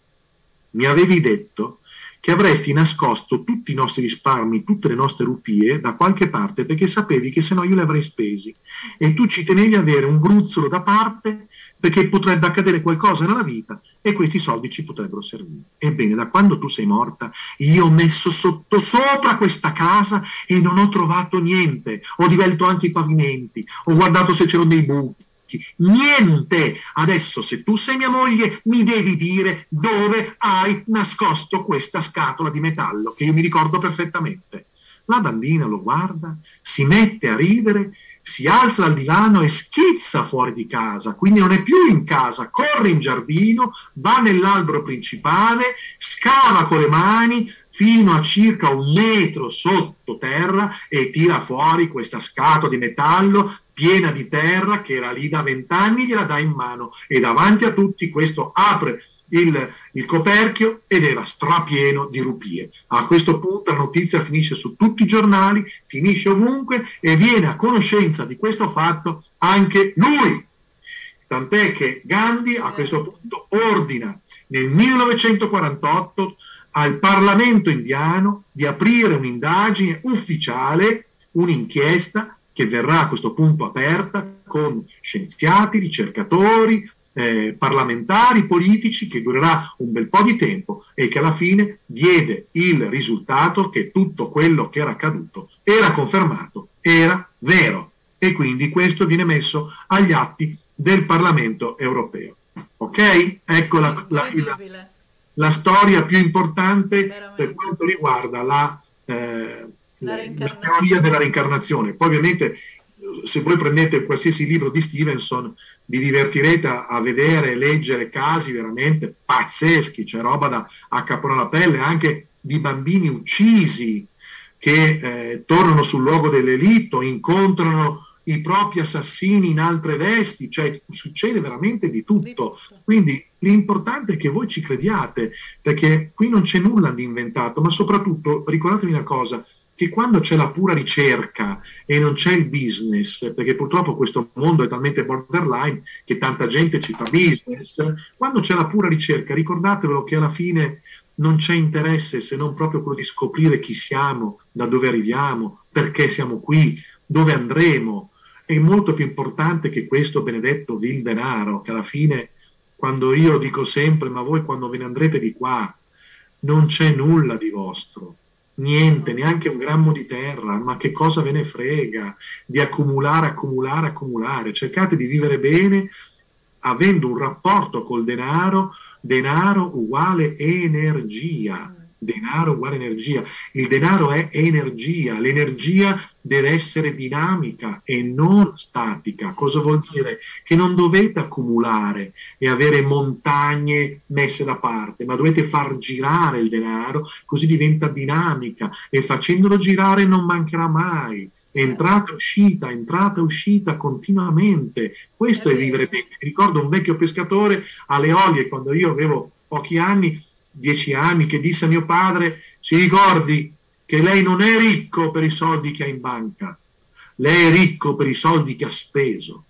mi avevi detto che avresti nascosto tutti i nostri risparmi, tutte le nostre rupie da qualche parte, perché sapevi che se no io le avrei spesi, e tu ci tenevi ad avere un gruzzolo da parte perché potrebbe accadere qualcosa nella vita e questi soldi ci potrebbero servire. Ebbene, da quando tu sei morta io ho messo sotto sopra questa casa e non ho trovato niente, ho divelto anche i pavimenti, ho guardato se c'erano dei buchi, niente. Adesso, se tu sei mia moglie, mi devi dire dove hai nascosto questa scatola di metallo, che io mi ricordo perfettamente. La bambina lo guarda, si mette a ridere, si alza dal divano e schizza fuori di casa, quindi non è più in casa, corre in giardino, va nell'albero principale, scava con le mani fino a circa un metro sottoterra e tira fuori questa scatola di metallo piena di terra che era lì da vent'anni, gliela dà in mano e davanti a tutti questo apre il, il coperchio ed era strapieno di rupie. A questo punto la notizia finisce su tutti i giornali, finisce ovunque e viene a conoscenza di questo fatto anche lui. Tant'è che Gandhi a questo punto ordina nel millenovecentoquarantotto al Parlamento indiano di aprire un'indagine ufficiale, un'inchiesta che verrà a questo punto aperta con scienziati, ricercatori, eh, parlamentari, politici, che durerà un bel po' di tempo e che alla fine diede il risultato che tutto quello che era accaduto era confermato, era vero, e quindi questo viene messo agli atti del Parlamento europeo. Ok? Ecco la, la, il, la storia più importante Veramente. per quanto riguarda la, eh, La la, la reincarnazione. teoria della reincarnazione. Poi ovviamente se voi prendete qualsiasi libro di Stevenson vi divertirete a, a vedere, leggere casi veramente pazzeschi, c'è roba da accapponare la pelle, anche di bambini uccisi che eh, tornano sul luogo del delitto, incontrano i propri assassini in altre vesti, cioè succede veramente di tutto. Di tutto. Quindi l'importante è che voi ci crediate, perché qui non c'è nulla di inventato, ma soprattutto ricordatevi una cosa, che quando c'è la pura ricerca e non c'è il business, perché purtroppo questo mondo è talmente borderline che tanta gente ci fa business, quando c'è la pura ricerca, ricordatevelo che alla fine non c'è interesse se non proprio quello di scoprire chi siamo, da dove arriviamo, perché siamo qui, dove andremo. È molto più importante che questo benedetto vil denaro, che alla fine, quando io dico sempre, ma voi quando ve ne andrete di qua, non c'è nulla di vostro. Niente, neanche un grammo di terra, ma che cosa ve ne frega di accumulare, accumulare, accumulare. Cercate di vivere bene avendo un rapporto col denaro, denaro uguale energia, denaro uguale energia. Il denaro è energia, l'energia deve essere dinamica e non statica. Cosa vuol dire? Che non dovete accumulare e avere montagne messe da parte, ma dovete far girare il denaro, così diventa dinamica e facendolo girare non mancherà mai. Entrata e uscita, entrata e uscita continuamente. Questo è vivere bene. Ricordo un vecchio pescatore alle Olie, quando io avevo pochi anni, dieci anni, che disse a mio padre: si ricordi che lei non è ricco per i soldi che ha in banca, lei è ricco per i soldi che ha speso.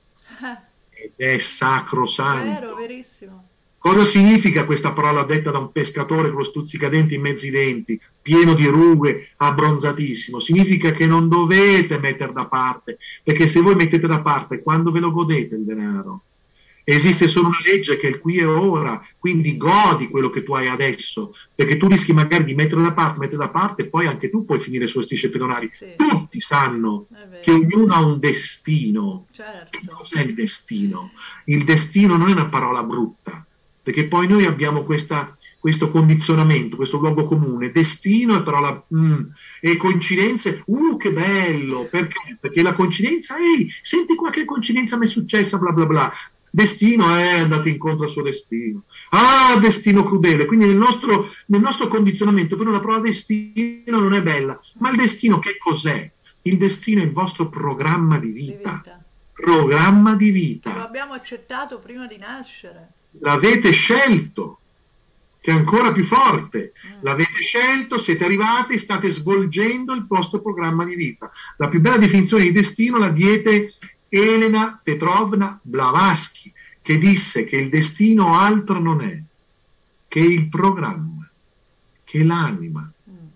Ed è sacrosanto. Vero, verissimo. Cosa significa questa parola detta da un pescatore con lo stuzzicadenti in mezzo ai denti, pieno di rughe, abbronzatissimo? Significa che non dovete mettere da parte, perché se voi mettete da parte, quando ve lo godete il denaro? Esiste solo una legge che è il qui e ora, quindi godi quello che tu hai adesso, perché tu rischi magari di mettere da parte, mettere da parte e poi anche tu puoi finire sulle strisce pedonali. Sì. Tutti sanno che ognuno ha un destino. Certo. Che cos'è il destino? Il destino non è una parola brutta, perché poi noi abbiamo questa, questo condizionamento, questo luogo comune. Destino è parola, mm, e coincidenze, uh che bello, perché? Perché la coincidenza, ehi, senti qua che coincidenza mi è successa, bla bla bla. Destino è andate incontro al suo destino. Ah, destino crudele. Quindi nel nostro, nel nostro condizionamento per una parola destino non è bella. Ma il destino che cos'è? Il destino è il vostro programma di vita. Di vita. Programma di vita. Lo abbiamo accettato prima di nascere. L'avete scelto, che è ancora più forte. L'avete scelto, siete arrivati, state svolgendo il vostro programma di vita. La più bella definizione di destino la diede Elena Petrovna Blavatsky, che disse che il destino altro non è che il programma che l'anima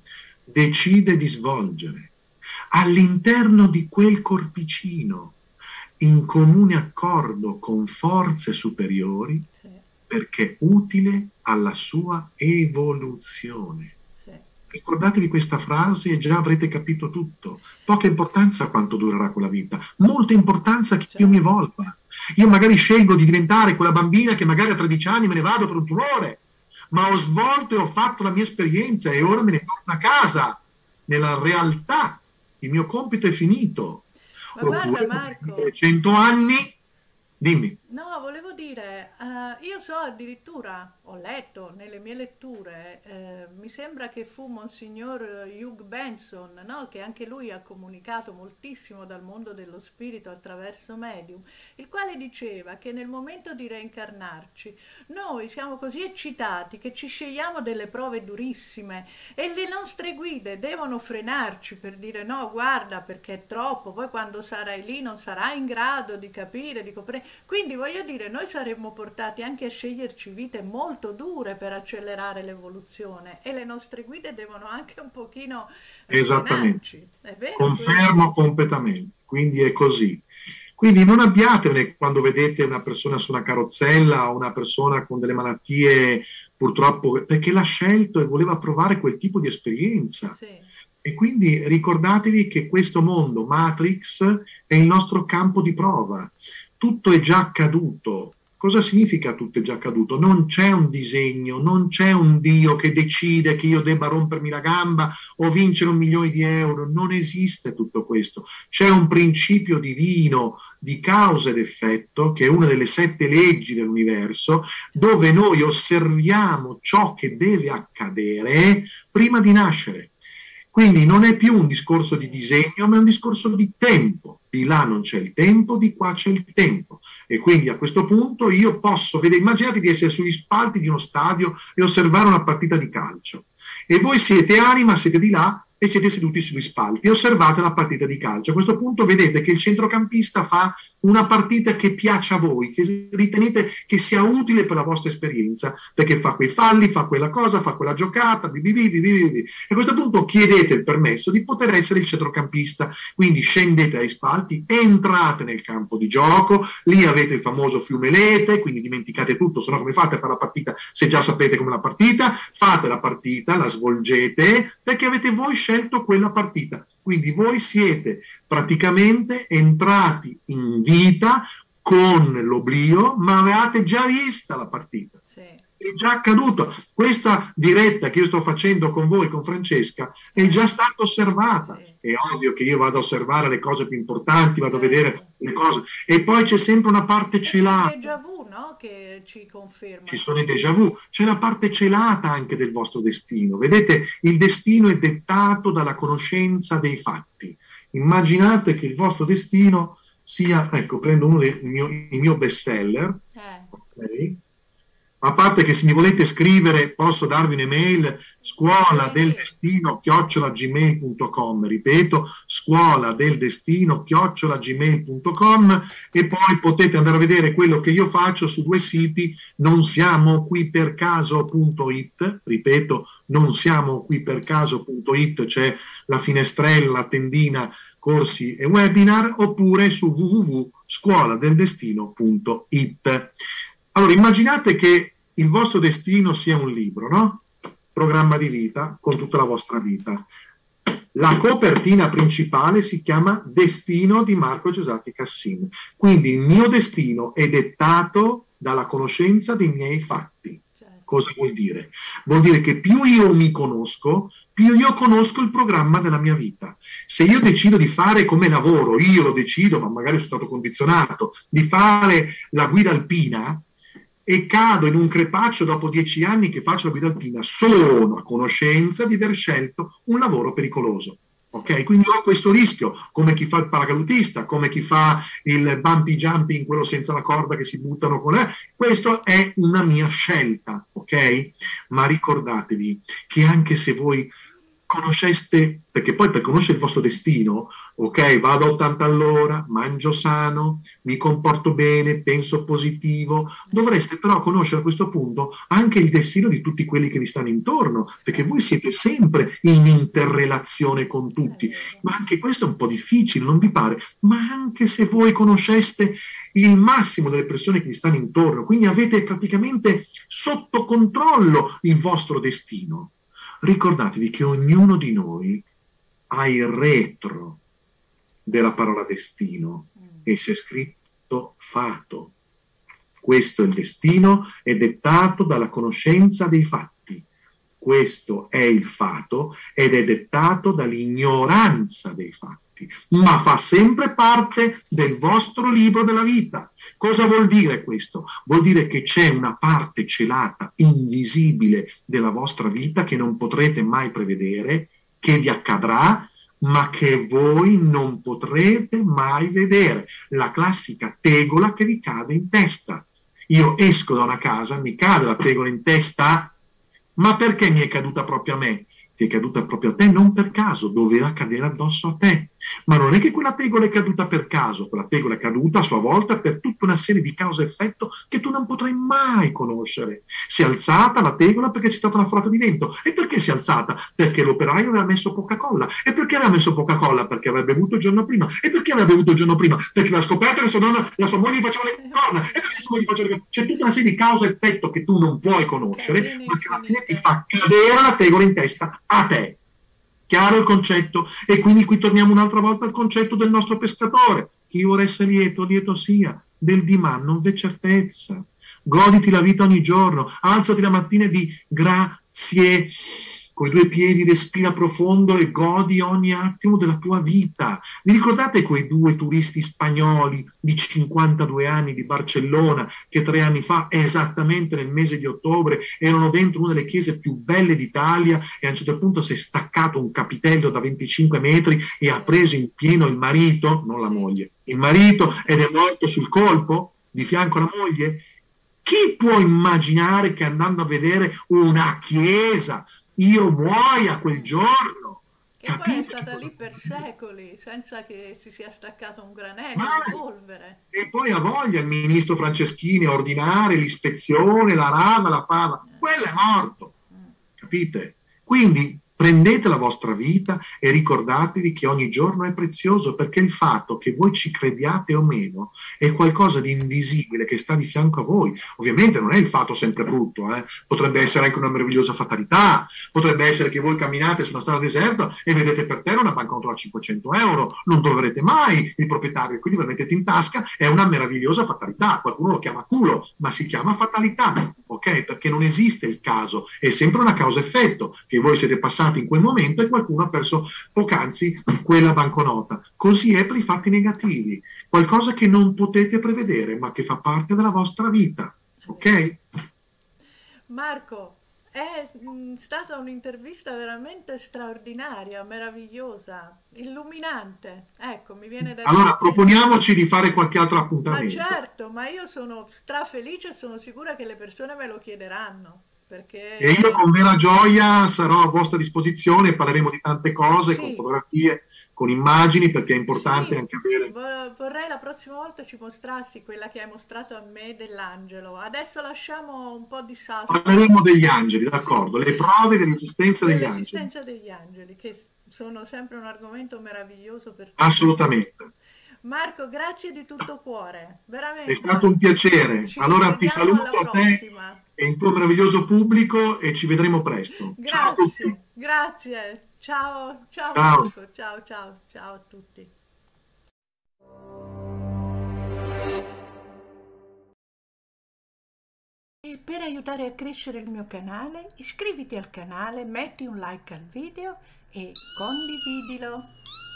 decide di svolgere all'interno di quel corpicino in comune accordo con forze superiori, Sì, perché utile alla sua evoluzione. sì. Ricordatevi questa frase e già avrete capito tutto. Poca importanza quanto durerà quella vita, molta importanza che io mi evolva. Io magari scelgo di diventare quella bambina che magari a tredici anni me ne vado per un tumore, ma ho svolto e ho fatto la mia esperienza e ora me ne torno a casa. Nella realtà il mio compito è finito. Ma guarda Marco, cento anni, dimmi. no, volevo dire, eh, io so addirittura, ho letto nelle mie letture, eh, mi sembra che fu Monsignor Hugh Benson, no? Che anche lui ha comunicato moltissimo dal mondo dello spirito attraverso medium, il quale diceva che nel momento di reincarnarci noi siamo così eccitati che ci scegliamo delle prove durissime e le nostre guide devono frenarci per dire no, guarda, perché è troppo, poi quando sarai lì non sarai in grado di capire, di comprendere. Quindi voglio dire, noi saremmo portati anche a sceglierci vite molto dure per accelerare l'evoluzione e le nostre guide devono anche un pochino Esattamente. frenarci. È vero? Confermo completamente, quindi è così. Quindi non abbiatene quando vedete una persona su una carrozzella o una persona con delle malattie, purtroppo, perché l'ha scelto e voleva provare quel tipo di esperienza. Sì, E quindi ricordatevi che questo mondo, Matrix, è il nostro campo di prova. Tutto è già accaduto. Cosa significa tutto è già accaduto? Non c'è un disegno, non c'è un Dio che decide che io debba rompermi la gamba o vincere un milione di euro, non esiste tutto questo. C'è un principio divino di causa ed effetto, che è una delle sette leggi dell'universo, dove noi osserviamo ciò che deve accadere prima di nascere. Quindi non è più un discorso di disegno, ma è un discorso di tempo. Di là non c'è il tempo, di qua c'è il tempo. E quindi a questo punto io posso vedere, immaginate di essere sugli spalti di uno stadio e osservare una partita di calcio. E voi siete anima, siete di là e siete seduti sugli spalti e osservate la partita di calcio. A questo punto vedete che il centrocampista fa una partita che piace a voi, che ritenete che sia utile per la vostra esperienza, perché fa quei falli, fa quella cosa, fa quella giocata, bi bi bi bi bi bi. E a questo punto chiedete il permesso di poter essere il centrocampista, quindi scendete ai spalti, entrate nel campo di gioco, lì avete il famoso fiume Lete, quindi dimenticate tutto, se no come fate a fare la partita se già sapete come la partita, fate la partita, la svolgete, perché avete voi scelto quella partita, quindi voi siete praticamente entrati in vita con l'oblio, ma avevate già vista la partita. Sì. È già accaduto. Questa diretta che io sto facendo con voi, con Francesca, è già stata osservata. Sì. È ovvio che io vado a osservare le cose più importanti, vado a vedere le cose. E poi c'è sempre una parte celata. È déjà vu, no? Che ci conferma. Ci sono i déjà vu. C'è la parte celata anche del vostro destino. Vedete, il destino è dettato dalla conoscenza dei fatti. Immaginate che il vostro destino sia, ecco, prendo uno dei mio, il mio bestseller, eh. Okay. A parte che se mi volete scrivere posso darvi un'email, scuola del destino chiocciola gmail punto com, ripeto, scuola del destino chiocciola gmail punto com, e poi potete andare a vedere quello che io faccio su due siti, non siamo qui per caso punto it, ripeto, non siamo qui per caso punto it, c'è la finestrella, la tendina, corsi e webinar, oppure su w w w punto scuola del destino punto it. Allora, immaginate che il vostro destino sia un libro, no? Programma di vita, con tutta la vostra vita. La copertina principale si chiama Destino di Marco Cesati Cassin. Quindi il mio destino è dettato dalla conoscenza dei miei fatti. Cosa vuol dire? Vuol dire che più io mi conosco, più io conosco il programma della mia vita. Se io decido di fare come lavoro, io lo decido, ma magari sono stato condizionato, di fare la guida alpina, e cado in un crepaccio dopo dieci anni che faccio la guida alpina, sono a conoscenza di aver scelto un lavoro pericoloso. Ok? Quindi ho questo rischio, come chi fa il paracadutista, come chi fa il bumpy jumping, quello senza la corda che si buttano con lei. Questo è una mia scelta, ok? Ma ricordatevi che anche se voi conosceste, perché poi per conoscere il vostro destino, ok, vado a ottanta all'ora, mangio sano, mi comporto bene, penso positivo, dovreste però conoscere a questo punto anche il destino di tutti quelli che vi stanno intorno, perché voi siete sempre in interrelazione con tutti, ma anche questo è un po' difficile, non vi pare? Ma anche se voi conosceste il massimo delle persone che vi stanno intorno, quindi avete praticamente sotto controllo il vostro destino, ricordatevi che ognuno di noi ha il retro della parola destino e c'è scritto fato. Questo è il destino, è dettato dalla conoscenza dei fatti. Questo è il fato ed è dettato dall'ignoranza dei fatti, ma fa sempre parte del vostro libro della vita. Cosa vuol dire questo? Vuol dire che c'è una parte celata, invisibile della vostra vita che non potrete mai prevedere, che vi accadrà, ma che voi non potrete mai vedere. La classica tegola che vi cade in testa. Io esco da una casa, mi cade la tegola in testa, ma perché mi è caduta proprio a me? Ti è caduta proprio a te non per caso, doveva cadere addosso a te. Ma non è che quella tegola è caduta per caso, quella tegola è caduta a sua volta per tutta una serie di causa-effetto che tu non potrai mai conoscere. Si è alzata la tegola perché c'è stata una folata di vento. E perché si è alzata? Perché l'operaio aveva messo poca colla. E perché aveva messo poca colla? Perché aveva bevuto il giorno prima. E perché aveva bevuto il giorno prima? Perché aveva scoperto che sua donna, la sua moglie gli faceva le corna. E perché sua moglie faceva le corna? C'è tutta una serie di causa-effetto che tu non puoi conoscere, ma che alla fine ti fa cadere la tegola in testa a te. Chiaro il concetto? E quindi qui torniamo un'altra volta al concetto del nostro pescatore. Chi ora essa lieto, lieto sia. del dimani non v'è certezza. Goditi la vita ogni giorno, alzati la mattina e di grazie, coi due piedi respira profondo e godi ogni attimo della tua vita. Vi ricordate quei due turisti spagnoli di cinquantadue anni di Barcellona che tre anni fa, esattamente nel mese di ottobre, erano dentro una delle chiese più belle d'Italia e a un certo punto si è staccato un capitello da venticinque metri e ha preso in pieno il marito, non la moglie, il marito, ed è morto sul colpo di fianco alla moglie? Chi può immaginare che andando a vedere una chiesa io muoia quel giorno? Che Capite? poi è stata lì per secoli, senza che si sia staccato un granello Ma- di polvere. E poi ha voglia il ministro Franceschini a ordinare l'ispezione, la rana, la fava. Quello è morto, capite? Quindi prendete la vostra vita e ricordatevi che ogni giorno è prezioso, perché il fatto che voi ci crediate o meno è qualcosa di invisibile che sta di fianco a voi. Ovviamente non è il fatto sempre brutto, eh? Potrebbe essere anche una meravigliosa fatalità, potrebbe essere che voi camminate su una strada deserta e vedete per terra una banconota da cinquecento euro, non troverete mai il proprietario e quindi ve la mettete in tasca, è una meravigliosa fatalità. Qualcuno lo chiama culo, ma si chiama fatalità, ok? Perché non esiste il caso, è sempre una causa-effetto, che voi siete passati in quel momento e qualcuno ha perso poc'anzi quella banconota. Così è per i fatti negativi, qualcosa che non potete prevedere ma che fa parte della vostra vita, ok? Marco, è mm, stata un'intervista veramente straordinaria, meravigliosa, illuminante. Ecco, mi viene da Allora dire. proponiamoci di fare qualche altro Ma appuntamento. certo, ma io sono strafelice e sono sicura che le persone me lo chiederanno, perché E io con vera gioia sarò a vostra disposizione, parleremo di tante cose, con sì, fotografie, con immagini, perché è importante sì, anche avere... vo- vorrei la prossima volta ci mostrassi quella che hai mostrato a me dell'angelo. Adesso lasciamo un po' di suspense. Parleremo degli angeli, Sì, d'accordo, le prove dell'esistenza degli angeli, dell'esistenza degli angeli, che sono sempre un argomento meraviglioso per tutti. assolutamente. Marco, grazie di tutto cuore, È stato un veramente. piacere. Ci Allora ti rivediamo alla saluto a te prossima. e il tuo meraviglioso pubblico e ci vedremo presto. Ciao a tutti. Grazie, grazie. Ciao, ciao Ciao. Marco, ciao, ciao, ciao a tutti. E per aiutare a crescere il mio canale, iscriviti al canale, metti un like al video e condividilo.